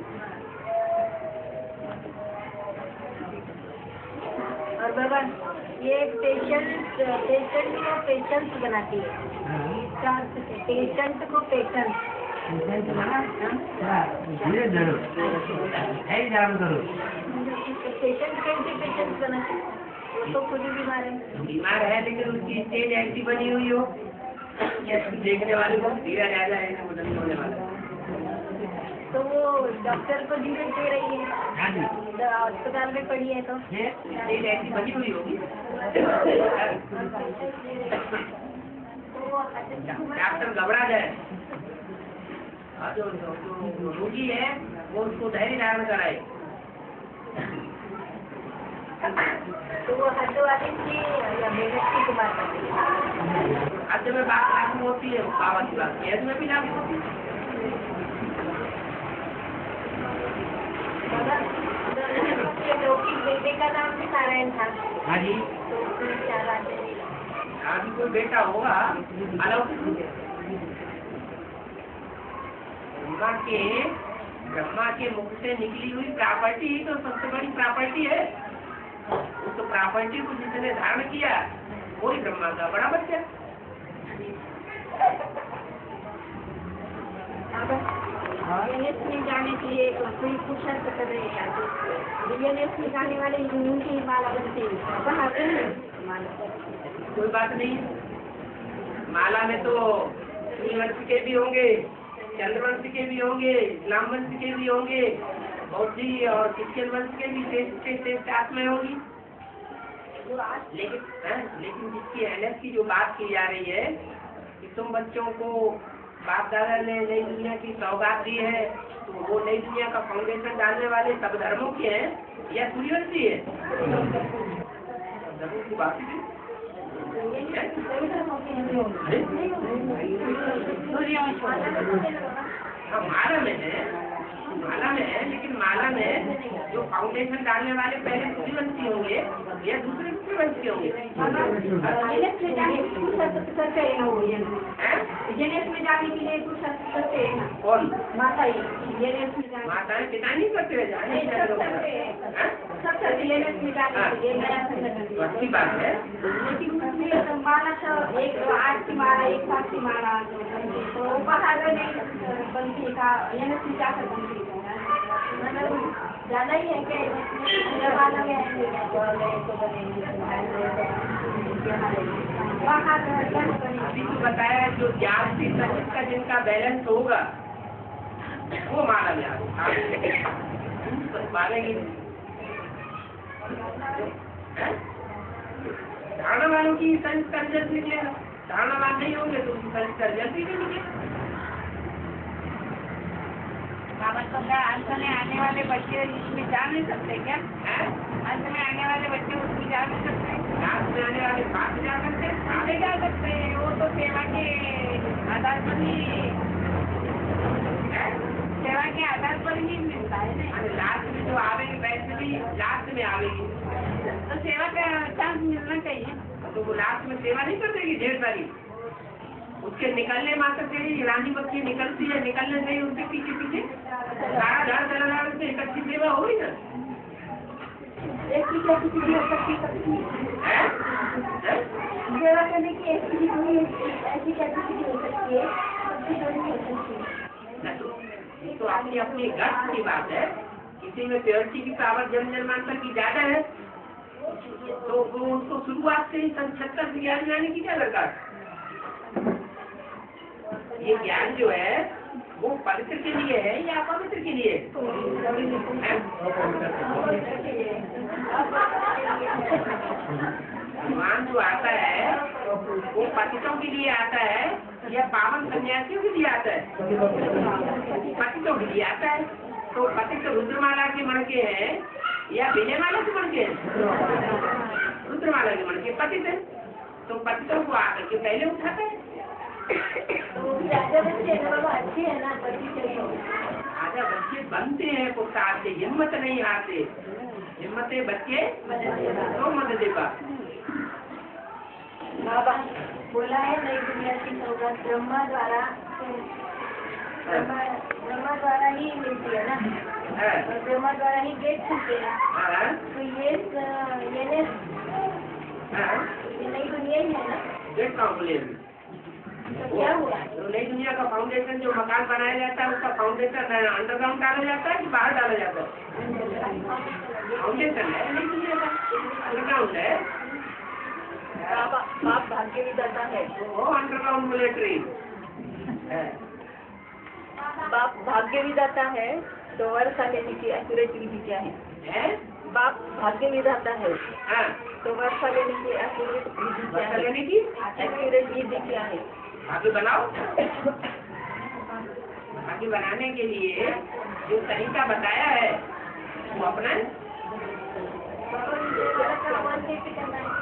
और बाबा ये पेशेंट पेशेंट को पेशेंट बनाती है, पेशेंट को पेशेंट धीरे धरो है जान करो। पेशेंट कैसे पेशेंट बनाती है? वो तो खुद ही बीमार है, बीमार है लेकिन उसकी स्टेज ऐसी बनी हुई हो देखने वाले को धीरा ज्यादा है नहीं होने वाला, तो वो डॉक्टर को धीरज दे रही है, अस्पताल में पड़ी है तो स्टेज ऐसी बनी हुई होगी। डॉक्टर घबरा जाए और जो जो रोगी है वो उसको धैर्य धारण कराए, तो वो हल्द्वानी की या मेरठ की बात करती है। हद में बात लागू होती है, बाबा की बात केस में भी लागू होती है। लौकिक बेटे का नाम भी नारायण था। हाँ जी, तो उसमें क्या बात है? अभी कोई बेटा होगा अलौकिक ब्रह्मा के ब्रह्मा के मुख से निकली हुई प्रॉपर्टी ही तो सबसे बड़ी प्रॉपर्टी है। उस तो प्रॉपर्टी को जिसने धारण किया वही ब्रह्मा का बड़ा बच्चा। डीएनएस में जाने के लिए कोई पुरुषार्थ कर रहे हैं। डीएनएस में जाने वाले उनकी माला बनती है, कहाँ पे माला? कोई बात नहीं, माला में तो सूर्यवंश के भी होंगे, चंद्रवंश के भी होंगे, इस्लाम वंश के भी होंगे, बौद्धि और क्रिश्चियन वंश के भी श्रेष्ठ से श्रेष्ठ आत्माएं होंगी। लेकिन है, लेकिन जिसकी एनएस की जो बात की जा रही है कि तुम बच्चों को बाप दादा ने नई दुनिया की सौगात दी है, तो वो नई दुनिया का फाउंडेशन डालने वाले सब धर्मों के हैं या सूर्यवंशी है? धर्मों की बात ही हाँ, माला में है, माला में है, लेकिन माला में जो फाउंडेशन डालने वाले पहले सूर्यवंशी होंगे या दूसरे सूर्यवंशी होंगे? डीएनएस में जाने के लिए कुछ करते हैं कौन? माता ही डीएनएस में जाने माता है, पिता नहीं करते हैं जाने नहीं, सब करते हैं। सब करते डीएनएस में जाने के लिए नया संगठन। अच्छी बात है। लेकिन उसमें माला तो एक आठ की माला, एक सात की माला जो बनती है, तो बाहर नहीं बनती का डीएनएस में जाकर बनती है। मतलब ज़्यादा ही है कि माला में आएंगे तो बनेंगे बाहर अभी तो बताया जो ज्ञान से सचित का जिनका बैलेंस होगा वो माला में आ मानेगी। धारणा वालों की संस्कार जल्द निकलेगा, धारणा वाल नहीं होंगे तो उनकी संस्कार जल्दी नहीं निकलेगा। बाबा तो क्या अंत में आने वाले बच्चे इसमें जा नहीं सकते क्या? अंत में आने वाले बच्चे उसमें जा नहीं सकते? अंत में आने वाले बात जा सकते हैं, आगे जा सकते हैं। वो तो सेवा के आधार पर ही सेवा के आधार पर ही मिलता है ना। लास्ट में जो आवेगी वैसे भी लास्ट में आवेगी तो सेवा का चांस मिलना चाहिए। तो वो लास्ट में सेवा नहीं कर देगी ढेर सारी। उसके निकलने मात्र से ही रानी बच्ची निकलती है, निकलने से ही उसके पीछे पीछे सारा धड़ धड़ से इकट्ठी सेवा हो गई ना। एक की क्या किसी भी सकती सकती सेवा करने की एक किसी कोई ऐसी क्या किसी हो सकती है, सबकी थोड़ी हो सकती है। तो अपनी अपनी गट की बात है। किसी में प्योरिटी की पावर जन्म जन्मांतर की ज्यादा है तो वो उसको शुरुआत से ही संक्षिप्त ज्ञान जाने की क्या दरकार। ये ज्ञान जो है वो पवित्र के लिए है या अपवित्र के लिए? भगवान जो आता है वो पतितों के लिए आता है या पावन सन्यासियों के लिए आता है? पतितों के लिए आता है। तो पतित रुद्रमाला के मणके हैं या विजयमाला के मणके हैं? रुद्रमाला के मणके पतित है, तो पतितों को आकर के पहले उठाता है। राजा बच्चे अच्छे है ना, राजा बच्चे बनते हैं पुरुषार्थ से, हिम्मत नहीं आते। हिम्मते बच्चे तो मदद दे पा। बाबा बोला है नई दुनिया की सौगात ब्रह्मा द्वारा ब्रह्मा ब्रह्मा द्वारा ही मिलती है ना, और ब्रह्मा द्वारा ही गेट खुलते हैं। तो ये ये नई दुनिया ही है ना, गेट कहाँ खुले? तो क्या हुआ? तो नई दुनिया का फाउंडेशन जो मकान बनाया जाता है उसका फाउंडेशन अंडरग्राउंड डाला जाता है कि बाहर डाला जाता है? फाउंडेशन है नई दुनिया का, अंडरग्राउंड है। बाप भाग्य विधाता है, वो अंडरग्राउंड मिलिट्री है। बाप भाग्य विधाता है, तो वर्षा लेने की एक्यूरेट विधि क्या है? है? बाप भाग्य विधाता है, हाँ, तो वर्षा लेने की एक्यूरेट विधि क्या वर्षा है? लेने की एक्यूरेट विधि क्या है? भाग्य बनाओ। भाग्य बनाने के लिए जो तरीका बताया है वो अपना आह्वान कैसे करना है?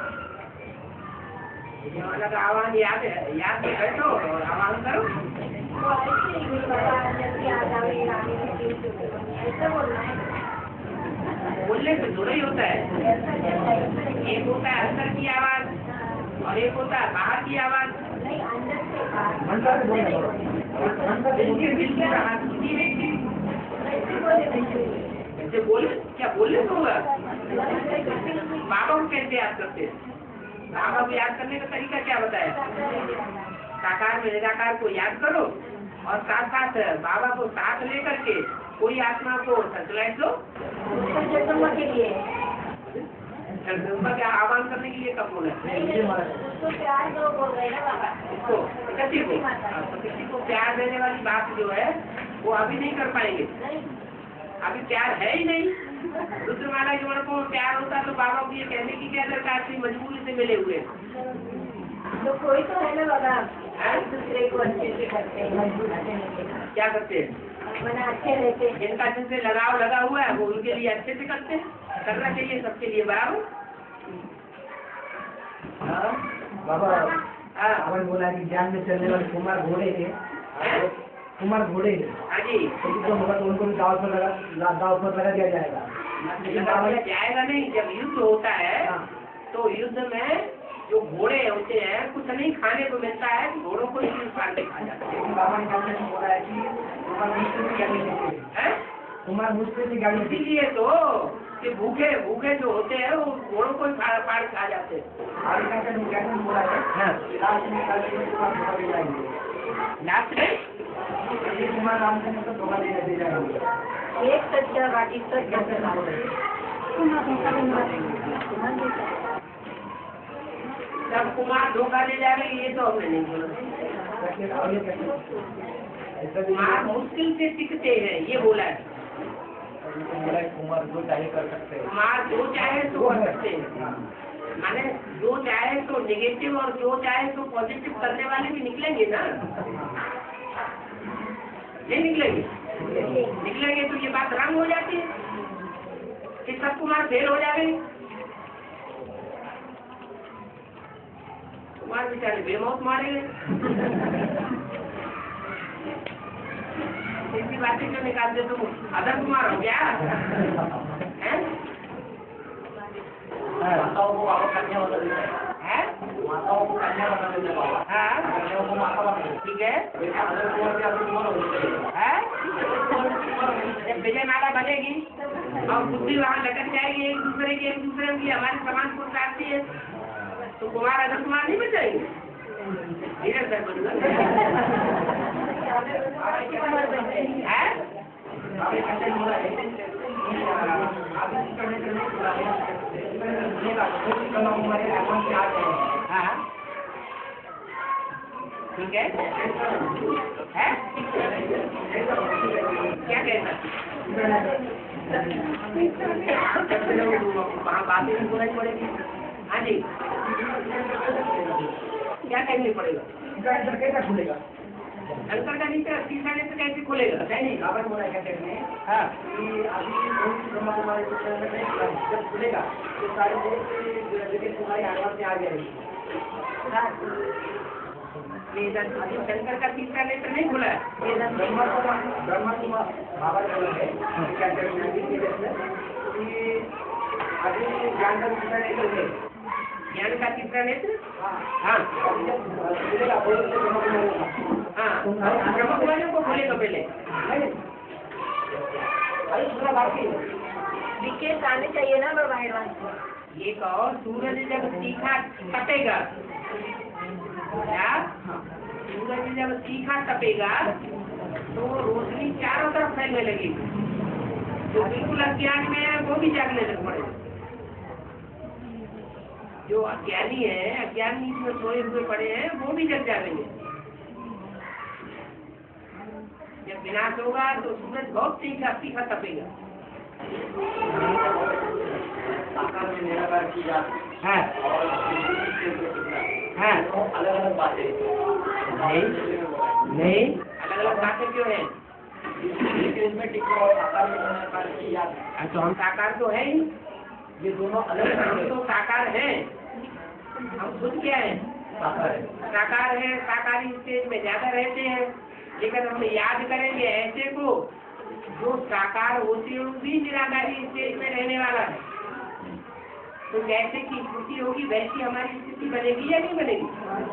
ये वाला का आह्वान याद है, याद में बैठो और आह्वान करो। वो ऐसे ही गुरु बाबा जल्दी आ जाओ, रानी की तीन चुटकी, ऐसा बोलना है। बोलने से जुड़ा ही होता है। ऐसा कैसा है? एक होता है अंदर की आवाज और एक होता है बाहर की आवाज। नहीं, अंदर से बाहर। अंदर से बोलना है। दिल के दिल की आवाज सुनी है कि कैसे बोले वैसे? ऐसे बोले, क्या बोलने को होगा? बोले बाबा को कैसे याद करते हैं? बाबा को याद करने का तरीका क्या बताया? साकार में निराकार को याद करो और साथ साथ बाबा को साथ लेकर के कोई आत्मा को संचलाइट दो। उसको जगदम्बा के लिए, जगदम्बा के आह्वान करने के लिए कब बोला? उसको प्यार दो बोल रहे हैं बाबा। इसको किसी को तो किसी को प्यार देने वाली बात जो है वो अभी नहीं कर पाएंगे। नहीं, अभी प्यार है ही नहीं। रुद्रमाला के मन को प्यार होता तो बाबा को ये कहने की क्या दरकार थी? मजबूरी से मिले हुए। तो कोई तो है ना बाबा, हैं? एक दूसरे को अच्छे से करते हैं, मजबूत से क्या करते हैं? मना अच्छे रहते हैं। जिनका जिनसे लगाव लगा हुआ है वो उनके लिए अच्छे से करते हैं। करना चाहिए सबके लिए बराबर। हाँ, बाबा हाँ अपन बोला कि ज्ञान में चलने वाले कुमार घोड़े थे, हैं? कुमार घोड़े थे, हाँ जी, तो जो होगा तो उनको भी दाव पर लगा दाव पर लगा दिया जाएगा। लेकिन बाबा लगाया ने जाएगा नहीं। जब युद्ध होता है हाँ, तो युद्ध में जो घोड़े होते हैं कुछ नहीं खाने को मिलता है, घोड़ों को ही फाड़ के खा जाते लेकिन बाबा ने क्या बोला है कि कुमार मुश्किल से गाड़ी देते हैं हैं? कुमार मुश्किल से गाड़ी देते इसीलिए तो कि भूखे भूखे जो होते हैं वो घोड़ों को ही फाड़ फाड़ के खा जाते हैं। आगे का क्या क्या बोला है हाँ। कि लास्ट में कल के कुमार धोखा दे जाएंगे। लास्ट में ये कुमार राम से तो धोखा दे दे जाएंगे। एक सच्चा बाकी सब कैसे जब कुमार धोखा दे जाएगा ये तो हमने नहीं बोला। कैसे आगे कैसे ऐसा भी कुमार मुश्किल से टिकते हैं ये बोला है। बोला है कुमार जो चाहे कर सकते हैं। कुमार जो चाहे तो कर सकते हैं। माने जो चाहे तो नेगेटिव और जो चाहे तो पॉजिटिव करने वाले भी निकलेंगे ना। नहीं निकलेंगे? निकलेंगे तो ये बात रंग हो जाती है कि सब कुमार फेल हो जाएंगे। कुमार बेचारे बेमौत मारेंगे। ऐसी बातें क्यों निकालते तुम? अदर कुमार हो गया हैं? माताओं को बाबा कन्या बना देता है। हैं? माताओं को कन्या बना देता है बाबा। हाँ कन्याओं को माता बना देता है। ठीक है। वैसे अदर कुमार के अदर कुमार होते हैं। हैं? जब विजय माला बनेगी और बुद्धि वहाँ लटक जाएगी एक दूसरे की एक दूसरे की हमारे समाज को काटती है तो कुमार अदर कुमार नहीं बचाएंगे। धीरे से बन है। अभी कैसे बोला है कि अभी करने के लिए बोला है ये बात कोई कला हमारे आत्मा से आ गए हैं। हाँ ठीक है। है? क्या कहना? वहाँ बातें नहीं बोलनी पड़ेगी। हाँ जी क्या कहनी पड़ेगा? इसका अंदर कैसा खुलेगा? अंतर का नीचे तीसरा नेत्र कैसे खुलेगा? नहीं बाबा ने बोला क्या कहते हैं हाँ कि अभी कौन सी ब्रह्मा कुमारी को चलने में जब खुलेगा तो सारे देश जगह तुम्हारी आत्मा से आ जाएगी। ये अभी शंकर का तीसरा नेत्र नहीं खुला है। ब्रह्मा कुमार ब्रह्मा कुमार बाबा ने बोला है कि क्या कहते हैं कि अभी ज्ञान का तीसरा नेत्र है। ज्ञान का तीसरा नेत्र हाँ जब खुलेगा बोलो तो ब्रह्मा कुमारी होगा। हाँ ब्रह्म कुमारियों को खुलेगा पहले। नहीं अरे पूरा बाकी विकेट आने चाहिए ना बाबा एडवांस। ये कहो सूरज जब तीखा तपेगा क्या? सूरज जब तीखा तपेगा तो रोशनी चारों तरफ फैलने लगेगी। जो बिल्कुल अज्ञान में है वो भी जागने लग पड़ेगा। जो अज्ञानी है अज्ञानी में सोए हुए पड़े हैं वो भी जग जाएंगे। जब विनाश होगा तो सूरज बहुत तीखा तीखा तपेगा। आकार में निराकार की जात हाँ और हाँ अलग अलग बातें नहीं नहीं अलग अलग बातें क्यों है? लेकिन इनमें टिक्का और आकार में निराकार की जात तो हम साकार तो है ही। ये दोनों अलग हम हैं। तो साकार हैं, हम खुद क्या है? साकार है। साकार है, साकारी स्टेज में ज्यादा रहते हैं, लेकिन हम याद करेंगे ऐसे को जो साकार होते हुए भी निराकारी स्टेज में रहने वाला है। तो जैसे की स्थिति होगी वैसी हमारी स्थिति बनेगी या नहीं बनेगी?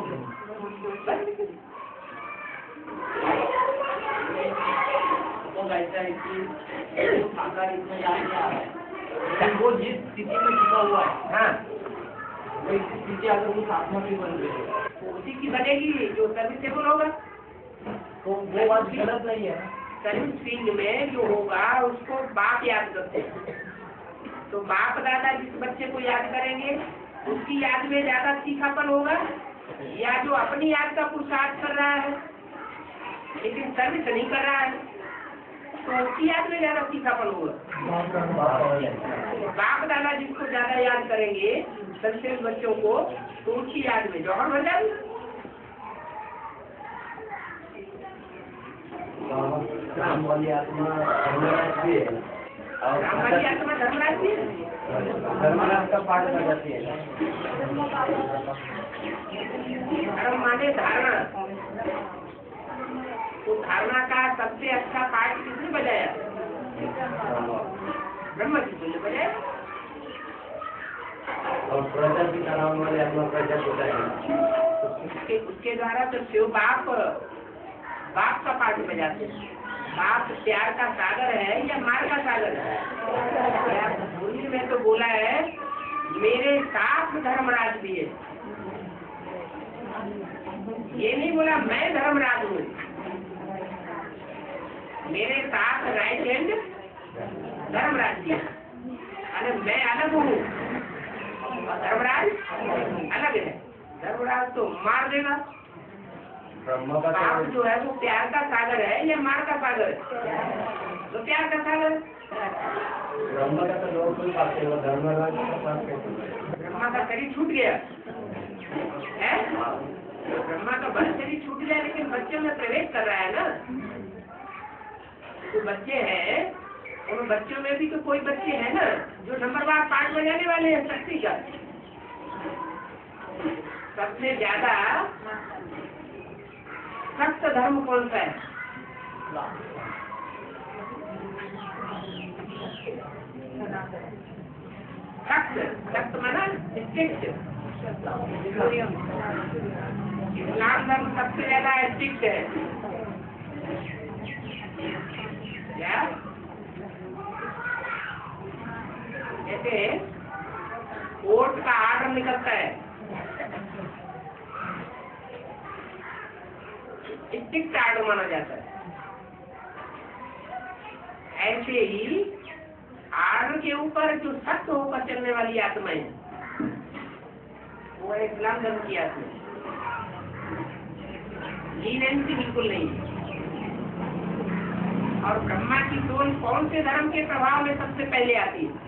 तो ऐसा है कि साकार इसमें याद नहीं आ रहा है, लेकिन वो जिस स्थिति में छुपा हुआ है, हाँ, वो स्थिति अगर उस आत्मा की बन रही है तो उसी की बनेगी जो सर्विसेबल होगा। तो वो बात गलत नहीं है। सर्विस फील्ड में जो होगा उसको बाप याद करते हैं। तो बाप दादा जिस बच्चे को याद करेंगे उसकी याद में ज्यादा तीखापन होगा, या जो अपनी याद का पुरुषार्थ कर रहा है लेकिन सर्विस नहीं कर रहा है तो उसकी याद में ज्यादा तीखापन होगा। बाप दादा जिसको ज्यादा याद करेंगे सर्विस बच्चों को तो उसकी याद में जौहर बन जाएगी। राम वाली आत्मा धर्मराज भी है और राम वाली आत्मा धर्मराज भी है। धर्मराज का पाठ कर जाती है। धर्म माने धारणा, तो धारणा का सबसे अच्छा पाठ किसने बजाया? ब्रह्मा जी ने बजाया। और प्रजा की नाम वाले आत्मा प्रजा होता है, उसके उसके द्वारा तो शिव बाप बाप का पाठ बजाते हैं। बाप प्यार का सागर है या मार का सागर है? गुरु में तो बोला है मेरे साथ धर्मराज भी है, ये नहीं बोला मैं धर्मराज हूँ। मेरे साथ राइट हैंड धर्मराज जी अरे मैं अलग हूँ और धर्मराज अलग है। धर्मराज तो मार देगा। ब्रह्मा का बाप जो है वो प्यार का सागर है या मार का सागर है? तो प्यार का सागर। ब्रह्मा का तो लोग कोई पास है, धर्मराज का पास है। ब्रह्मा का शरीर छूट गया है, ब्रह्मा का बड़ा शरीर छूट गया लेकिन बच्चों में प्रवेश कर रहा है ना। जो बच्चे हैं उन बच्चों में भी तो कोई बच्चे हैं ना जो नंबरवार पाठ बजाने वाले हैं शक्ति का। सबसे ज्यादा सख्त धर्म कौन सा है? सख्त सख्त माना स्ट्रिक्ट। इस्लाम धर्म सबसे ज्यादा स्ट्रिक्ट है। क्या? जैसे कोर्ट का आर्डर निकलता है स्ट्रिक्ट आर्डर माना जाता है, ऐसे ही आर्डर के ऊपर जो सख्त होकर चलने वाली आत्माएं वो इस्लाम धर्म की आत्मा लीनेंसी बिल्कुल नहीं है। और ब्रह्मा की सोल कौन से धर्म के प्रभाव में सबसे पहले आती है?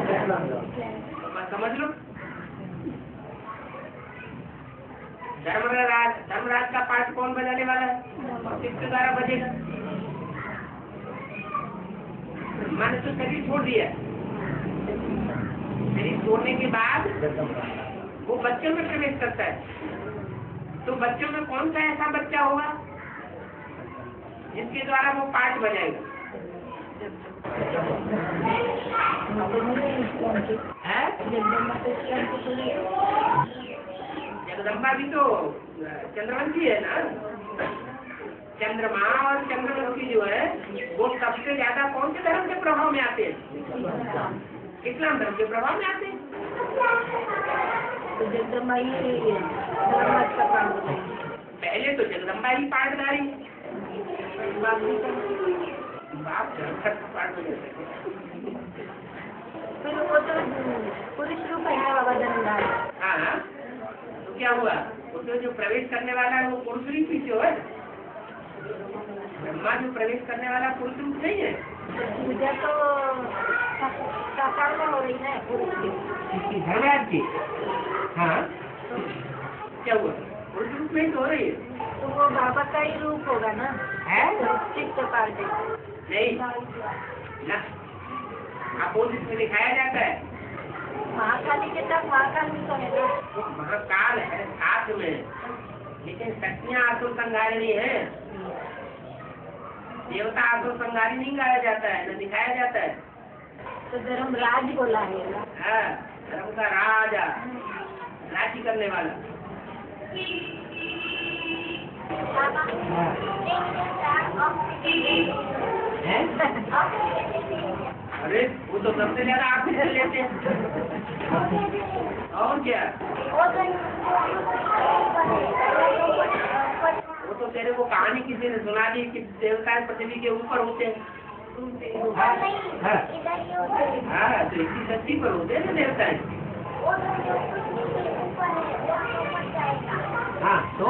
समझ लो। धर्मराज धर्मराज का पाठ कौन बजाने वाला है? किसके द्वारा बजेगा? मैंने तो शरीर छोड़ दिया, शरीर छोड़ने के बाद वो बच्चों में प्रवेश करता है। तो बच्चों में कौन सा ऐसा बच्चा होगा जिसके द्वारा वो पाठ बजाएगा? है? जगदम्बा भी तो चंद्रवंशी है ना। चंद्रमा और चंद्रवंशी जो है वो सबसे ज्यादा कौन से धर्म के प्रभाव में आते हैं? इस्लाम धर्म के प्रभाव में आते हैं। तो जगदम्बा ही धर्मराज का पाठ बताएंगे। पहले तो जगदम्बा ही पाठदारी, बाप धर्मराज का पाठ बजाते। फिर वो तो पुरुष रूप है ना बाबा धर्मराज। हाँ, तो क्या हुआ? उसमें जो प्रवेश करने वाला है वो पुरुष रूप ही जो है। ब्रह्मा जो प्रवेश करने वाला पुरुष रूप नहीं है। पूजा तो साकार में हो रही है पुरुष की। धर्मराज की। हाँ, क्या हुआ? पुरुष रूप में ही तो हो रही है। तो वो बाबा का ही रूप होगा ना। है? चित्त पाठ नहीं ना, अपोजिट में दिखाया जाता है। महाकाली के तक महाकाल में तो है ना। महाकाल है साथ में, लेकिन शक्तियाँ असुर संहारिणी है। देवता असुर संहारी नहीं गाया जाता है, न दिखाया जाता है। तो धर्मराज बोला है ना। हाँ, धर्म का राजा, राज्य करने वाला। है? अरे वो तो सबसे ज्यादा आप ही कर लेते हैं। और क्या, वो तो तेरे को कहानी किसी ने सुना दी कि देवता पृथ्वी के ऊपर होते हैं। हाँ, हाँ। हाँ, तो इसी धरती पर होते हैं ना देवता। हाँ, तो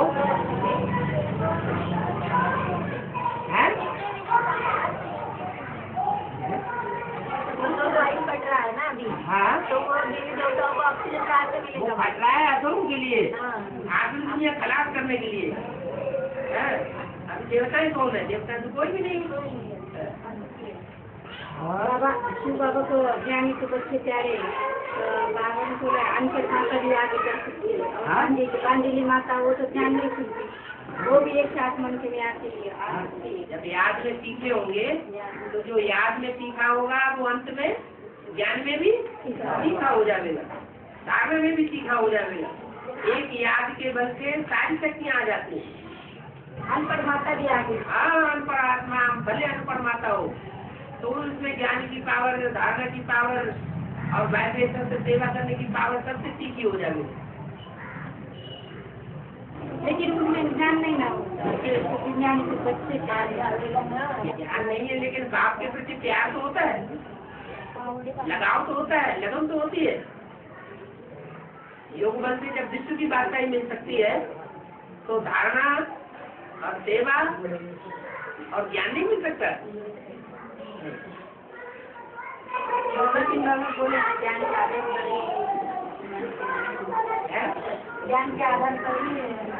है? वो तो वायु फट रहा है ना अभी। हाँ, तो वो देवी देवताओं को ऑक्सीजन कहाँ से वो मिलेगा? फट रहा है असुरों के लिए, हाँ। आखिर दुनिया खलास करने के लिए। हैं? अभी देवता ही कौन है? देवता तो कोई भी नहीं। बाबा शिव बाबा को ज्ञानी के बच्चे प्यारे, बाबा को अंतर माता भी आगे कर सकती है। और हाँ? पांडेली माता वो तो ध्यान नहीं सुनती, वो भी एक साथ मन के में आती है आती है। जब याद में सीखे होंगे तो जो याद में सीखा होगा वो अंत में ज्ञान में भी सीखा हो जाएगा, धारणा में भी सीखा हो जाएगा। एक याद के बल से सारी शक्तियाँ आ जाती हैं। अनपढ़ माता भी आगे। हाँ, अनपढ़ आत्मा भले अनपढ़ माता हो तो उसमें ज्ञान की पावर, धारणा की पावर और वाइब्रेशन से सेवा करने की पावर सबसे सीखी हो जाएगी। लेकिन उनमें ज्ञान नहीं ना होता, ज्ञान के बच्चे प्यार ज्ञान नहीं है, लेकिन बाप के प्रति प्यार तो होता है, लगाव तो होता है, लगन तो होती है। योग बल से जब विश्व की बादशाही मिल सकती है तो धारणा और सेवा और ज्ञान नहीं मिल सकता। बोले ज्ञान के आधार पर है? ज्ञान के आधार पर ही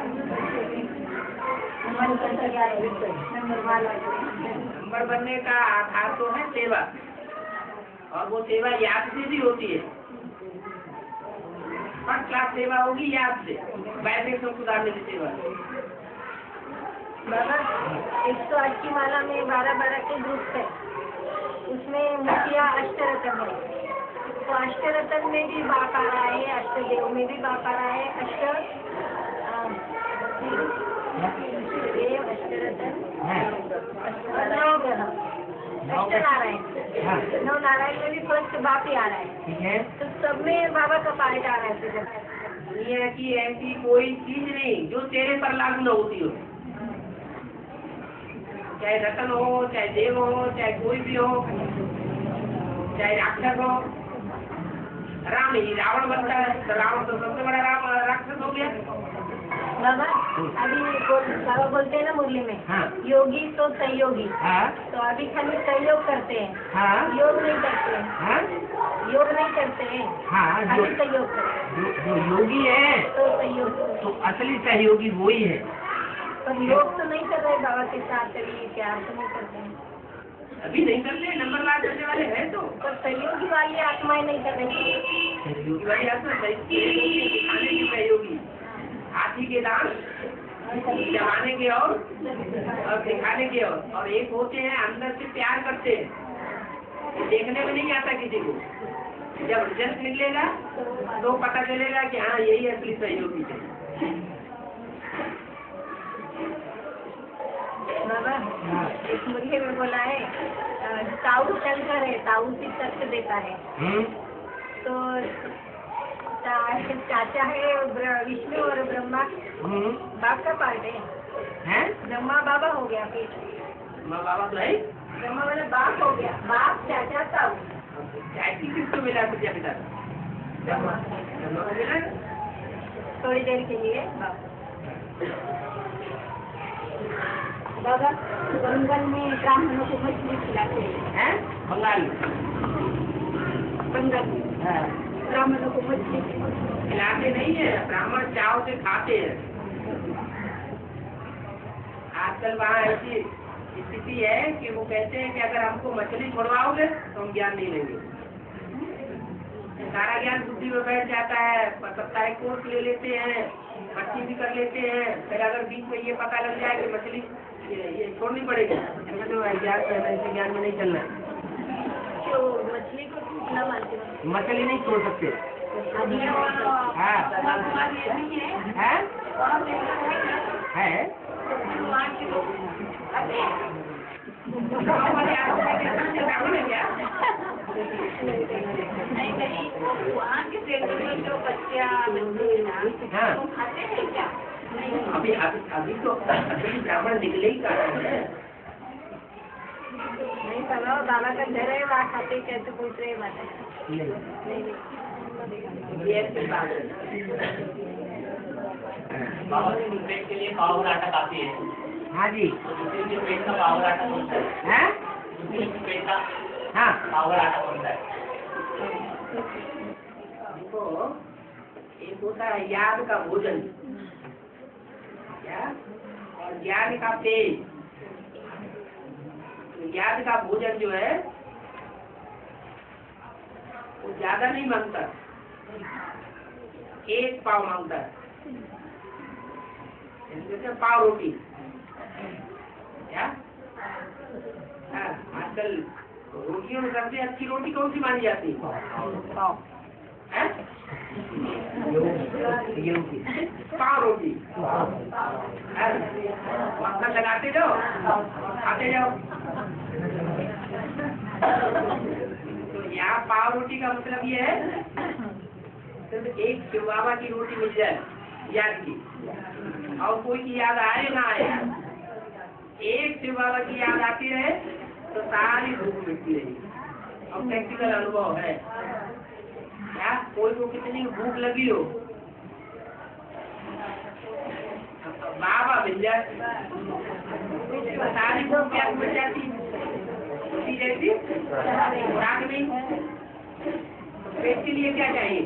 नंबर बनने का आधार तो है सेवा, और वो सेवा याद से भी होती है। फर्स्ट क्लास सेवा होगी याद से, वाइब्रेशन सुधारने की सेवा। बाबा एक सौ अस्सी माला में बारह बारह के ग्रुप है, उसमें मुखिया अष्टरतन है। तो अष्टरतन में भी बाप आ रहा है, अष्टदेव में भी बाप आ रहा है, अष्ट देव अष्टरतन नवग्रह अष्टनारायण, नौ नारायण में भी फर्स्ट बाप ही आ रहा है। ठीक है। तो सब में बाबा का पार्ट आ रहा है। दुनिया की ऐसी कोई चीज नहीं जो तेरे पर लागू न होती हो, चाहे रतन हो, चाहे देव हो, चाहे कोई भी हो, चाहे राक्षस हो। राम ही रावण बनता है तो रावण तो सबसे बड़ा राम राक्षस हो गया। बाबा अभी बोल, बाबा बोलते हैं ना मुरली में, हाँ। योगी तो सहयोगी। हाँ, तो अभी खाली सहयोग करते हैं, हाँ, योग नहीं करते हैं, हाँ, योग नहीं करते हैं, हाँ, खाली जो सहयोग करते हैं। जो जो योगी है तो सहयोग, तो असली सहयोगी वही है। पर योग तो नहीं कर रहे बाबा के साथ, कभी प्यार तो नहीं करते हैं। अभी नहीं करते, नंबर लाख करने वाले हैं तो। पर सहयोगी वाली आत्माएं नहीं कर रही। सहयोगी वाली आत्मा सहयोगी दिखाने की सहयोगी, हाथी के दांत जमाने के और और दिखाने के और और एक होते हैं अंदर से प्यार करते हैं, देखने में नहीं आता किसी को। जब रिजल्ट निकलेगा तो पता चलेगा कि हाँ यही असली सहयोगी थे। बाबा एक मुर्गे में बोला है ताऊ चलकर है, ताऊ से तर्क देता है। हम्म, तो चा- चाचा है ब्र- विष्णु और ब्रह्मा हम्म, बाप का पार्ट है। हैं? ब्रह्मा बाबा हो गया, फिर माँ बाबा तो है, ब्रह्मा वाला बाप हो गया, बाप चाचा ताऊ। चाची किसको मिला प्रजा पिता? ब्रह्मा ब्रह्मा को मिला। थोड़ी देर के लिए बाप। बाबा बंगाल में ब्राह्मणों को मछली खिलाते हैं, हैं? बंगाल बंगाल में हाँ, ब्राह्मणों को मछली खिलाते नहीं है, ब्राह्मण चाव से खाते हैं। आजकल वहाँ ऐसी स्थिति है कि वो कहते हैं कि अगर हमको मछली छोड़वाओगे तो हम ज्ञान नहीं लेंगे। सारा ज्ञान बुद्धि में बैठ जाता है, साप्ताहिक कोर्स ले लेते हैं, पट्टी भी कर लेते हैं, फिर अगर बीच में ये पता लग जाए कि मछली ये, ये छोड़नी पड़ेगी, ऐसे तो ज्ञान ऐसे ज्ञान में नहीं चलना है। तो मछली को कितना मानते हो? मछली नहीं छोड़ सकते। ये और हाँ भगवान ये भी है, है और देखा है क्या? है भगवान के लोग अरे हमारे यहाँ पे कैसे ब्राह्मण है क्या? नहीं नहीं, वहाँ के क्षेत्र में जो बच्चा बच्चे हैं ना, हाँ। वो खाते हैं क्या? नहीं अभी अभी अभी तो अभी ब्राह्मण निकले ही कहाँ है? नहीं चलो, दादा का घर है, वहाँ खाते कैसे पूछ रहे बात नहीं नहीं ये ऐसी बात है। बाबा जी पेट के लिए पाव आटा काफी है। हाँ जी दूसरे के पेट का पाव आटा कौन सा है? हैं दूसरे के पेट का हाँ पाव आटा कौन सा है? देखो एक होता है याद का भोजन, क्या और ज्ञान का पेय। तो याद का भोजन जो है वो ज्यादा नहीं मांगता, एक पाव मांगता है, जैसे पाव रोटी। क्या हाँ, आजकल रोटियों में सबसे अच्छी रोटी कौन सी मानी जाती है? हैं? गेहूं की पाव रोटी। हैं? मक्खन लगाते जाओ, खाते जाओ। तो यहाँ पाव रोटी का मतलब ये है सिर्फ एक शिव बाबा की रोटी मिल जाए याद की, और कोई की याद आए ना आए, एक शिव बाबा की याद आती रहे तो सारी भूख मिटती रहेगी। और प्रैक्टिकल अनुभव है, क्या कोई को कितनी भूख लगी हो, बाबा मिल जाए तो सारी भूख क्या मिट जाती उसी जैसी खुराक नहीं। पेट के लिए क्या चाहिए?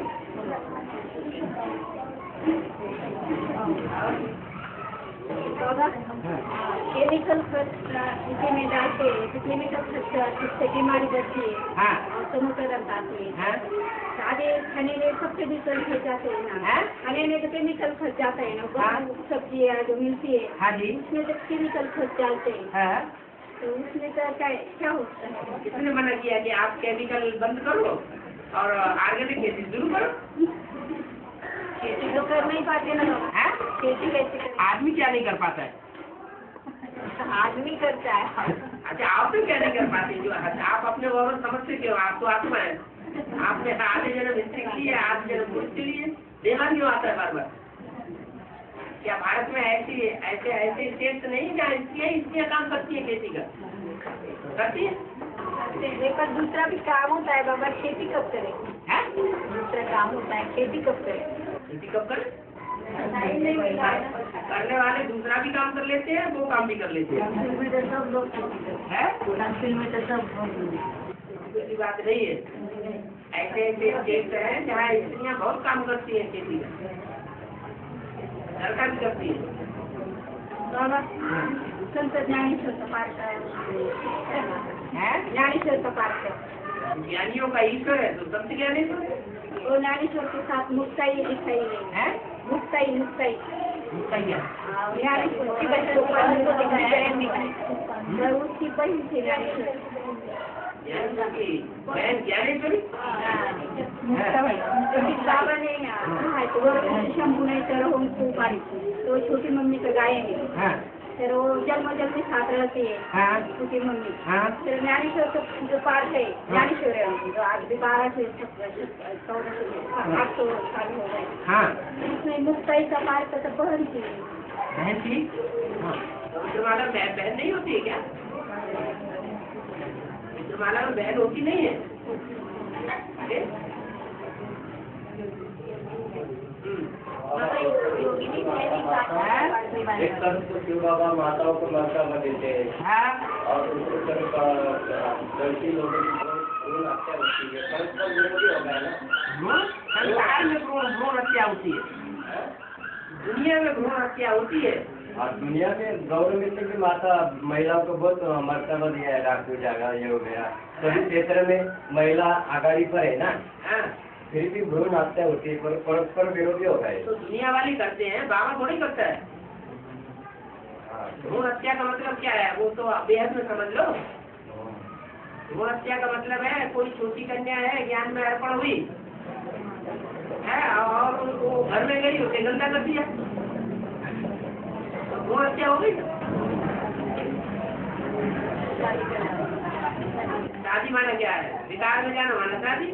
केमिकल इसी में डालते हैं तो केमिकल जिससे बीमारी बढ़ती है हाँ और समूह दर्द आते हैं। हाँ आगे खाने में सब केमिकल खर्च जाते हैं ना, हैं? खाने में तो केमिकल खर्च जाता है ना, हाँ। सब्जियाँ जो मिलती है हाँ जी उसमें जब केमिकल खर्च डालते हैं हाँ। तो उसमें तो क्या क्या होता है? किसने मना किया कि आप केमिकल बंद करो और ऑर्गेनिक खेती शुरू करो? खेती तो कर नहीं पाते ना लोग। हैं? खेती कैसे कर आदमी क्या नहीं कर पाता है? आदमी करता है। अच्छा आप तो क्या नहीं कर पाते? जो आप अपने गौरव समझते क्यों? आप तो आत्मा है, आपने आधे जन्म स्त्री के लिए, आधे जन्म पुरुष के लिए देना क्यों आता है बार बार? क्या भारत में ऐसी ऐसे ऐसे स्टेट नहीं जहाँ स्त्रियाँ स्त्रियाँ काम करती है खेती का? करती है? पर दूसरा भी काम होता है बाबा, खेती कब करें? हैं? दूसरा काम होता है, खेती कब करें? खेती कब करें? टाइम नहीं मिलता है ना। करने वाले दूसरा भी काम कर लेते हैं, वो काम भी कर लेते हैं। में तो सब लोग खेती करते है? हैं, में तो सब ऐसी बात नहीं है। ऐसे ऐसे स्टेट हैं जहाँ स्त्रियाँ बहुत काम करती हैं खेती का, लड़का भी करती है। बाबा संत ज्ञानेश्वर का पाठ है, ज्ञानेश्वर का पाठ है। ज्ञानियों का ईश्वर है तो संत ज्ञानेश्वर वो ज्ञानेश्वर के साथ मुक्ताई लिखाई है, है। मुक्ताई मुक्ताई उसका क्या? ज्ञानेश्वर की बहन और उसकी बहन थी ज्ञानेश्वर। ज्ञानेश्वर की बहन ज्ञानेश्वरी? बाबा ने कहा तो वो शंभू ने चलो उनको पारी तो छोटी मम्मी का गाय है, हाँ फिर वो जन्म जन्म के साथ रहती है हाँ छोटी मम्मी। हाँ फिर ज्ञानेश्वर को जो पार है ज्ञानेश्वर है उनकी, तो आज भी बारह से चौदह से आठ सौ साल हो गए। हाँ उसने मुक्ताई का पार का तो बहन थी। बहन थी। हाँ तो रुद्रमाला में बहन नहीं होती है क्या? रुद्रमाला में बहन होती नहीं है? अरे योगिनी मेरी बात पढ़ने वाली एक तरफ तो शिव बाबा माताओं को मर्तबा देते हैं हाँ और दूसरी तरफ लड़की लोगों की भ्रूण हत्या होती है। परस्पर विरोधी हो गया ना। भ्रूण संसार में भ्रूण भ्रूण हत्या होती है, दुनिया में भ्रूण हत्या होती है। और दुनिया में गौरव मित्र की माता महिलाओं को बहुत मर्तबा दिया है, राग पूजा का ये हो गया। सभी क्षेत्र में महिला आगाड़ी पर है ना, हाँ फिर भी भ्रूण हत्या होती है, पर परस्पर विरोधी होता है। तो दुनिया वाले करते हैं, बाबा थोड़ी करता है। हाँ, भ्रूण हत्या का मतलब क्या है, वो तो बेहद में समझ लो। भ्रूण हत्या का मतलब है कोई छोटी कन्या है, ज्ञान में अर्पण हुई है और वो घर में गई, उसे गंदा कर दिया, तो भ्रूण हत्या हो गई। शादी माना क्या है, विकार में जाना माना शादी।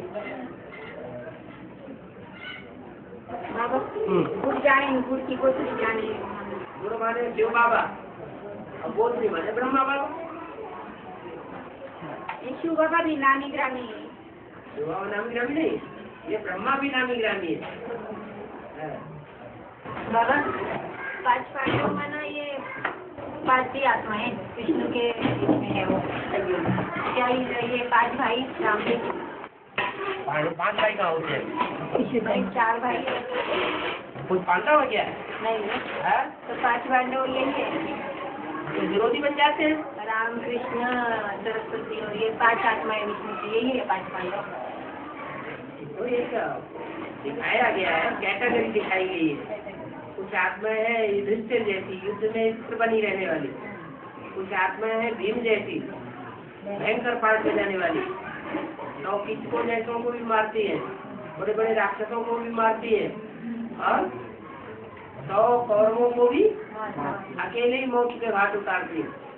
बाबा गुड़ जाने गुड़ की कोशिश जाने गुरु माने शिव बाबा और गोत्री माने ब्रह्मा बाबा। ये शिव बाबा भी नामी ग्रामी है। शिव बाबा नामी ग्रामी नहीं, ये ब्रह्मा भी नामी ग्रामी है। बाबा पांच पांडव माना ये पांच ही आत्मा है, विष्णु के इसमें है वो। क्या ये ये पांच भाई राम जी पांच भाई कहाँ होते हैं, नहीं चार भाई है। कुछ पांडव है क्या नहीं है? तो पांच पांडव यही है, तो विरोधी बन जाते हैं। राम कृष्ण सरस्वती और ये पांच आत्माएं विष्णु की, यही है पांच पांडव। तो ये क्या दिखाया गया है, कैटेगरी दिखाई गई है। कुछ आत्माएं है युधिष्ठिर जैसी, युद्ध में स्थिर बनी रहने वाली। कुछ आत्माएं है भीम जैसी, भयंकर पाठ में जाने वाली। नौ किचकों जैसों को भी मारती है, बड़े बड़े राक्षसों को भी मारती है, और सौ कौरवों को भी अकेले ही मौत के घाट उतारती है।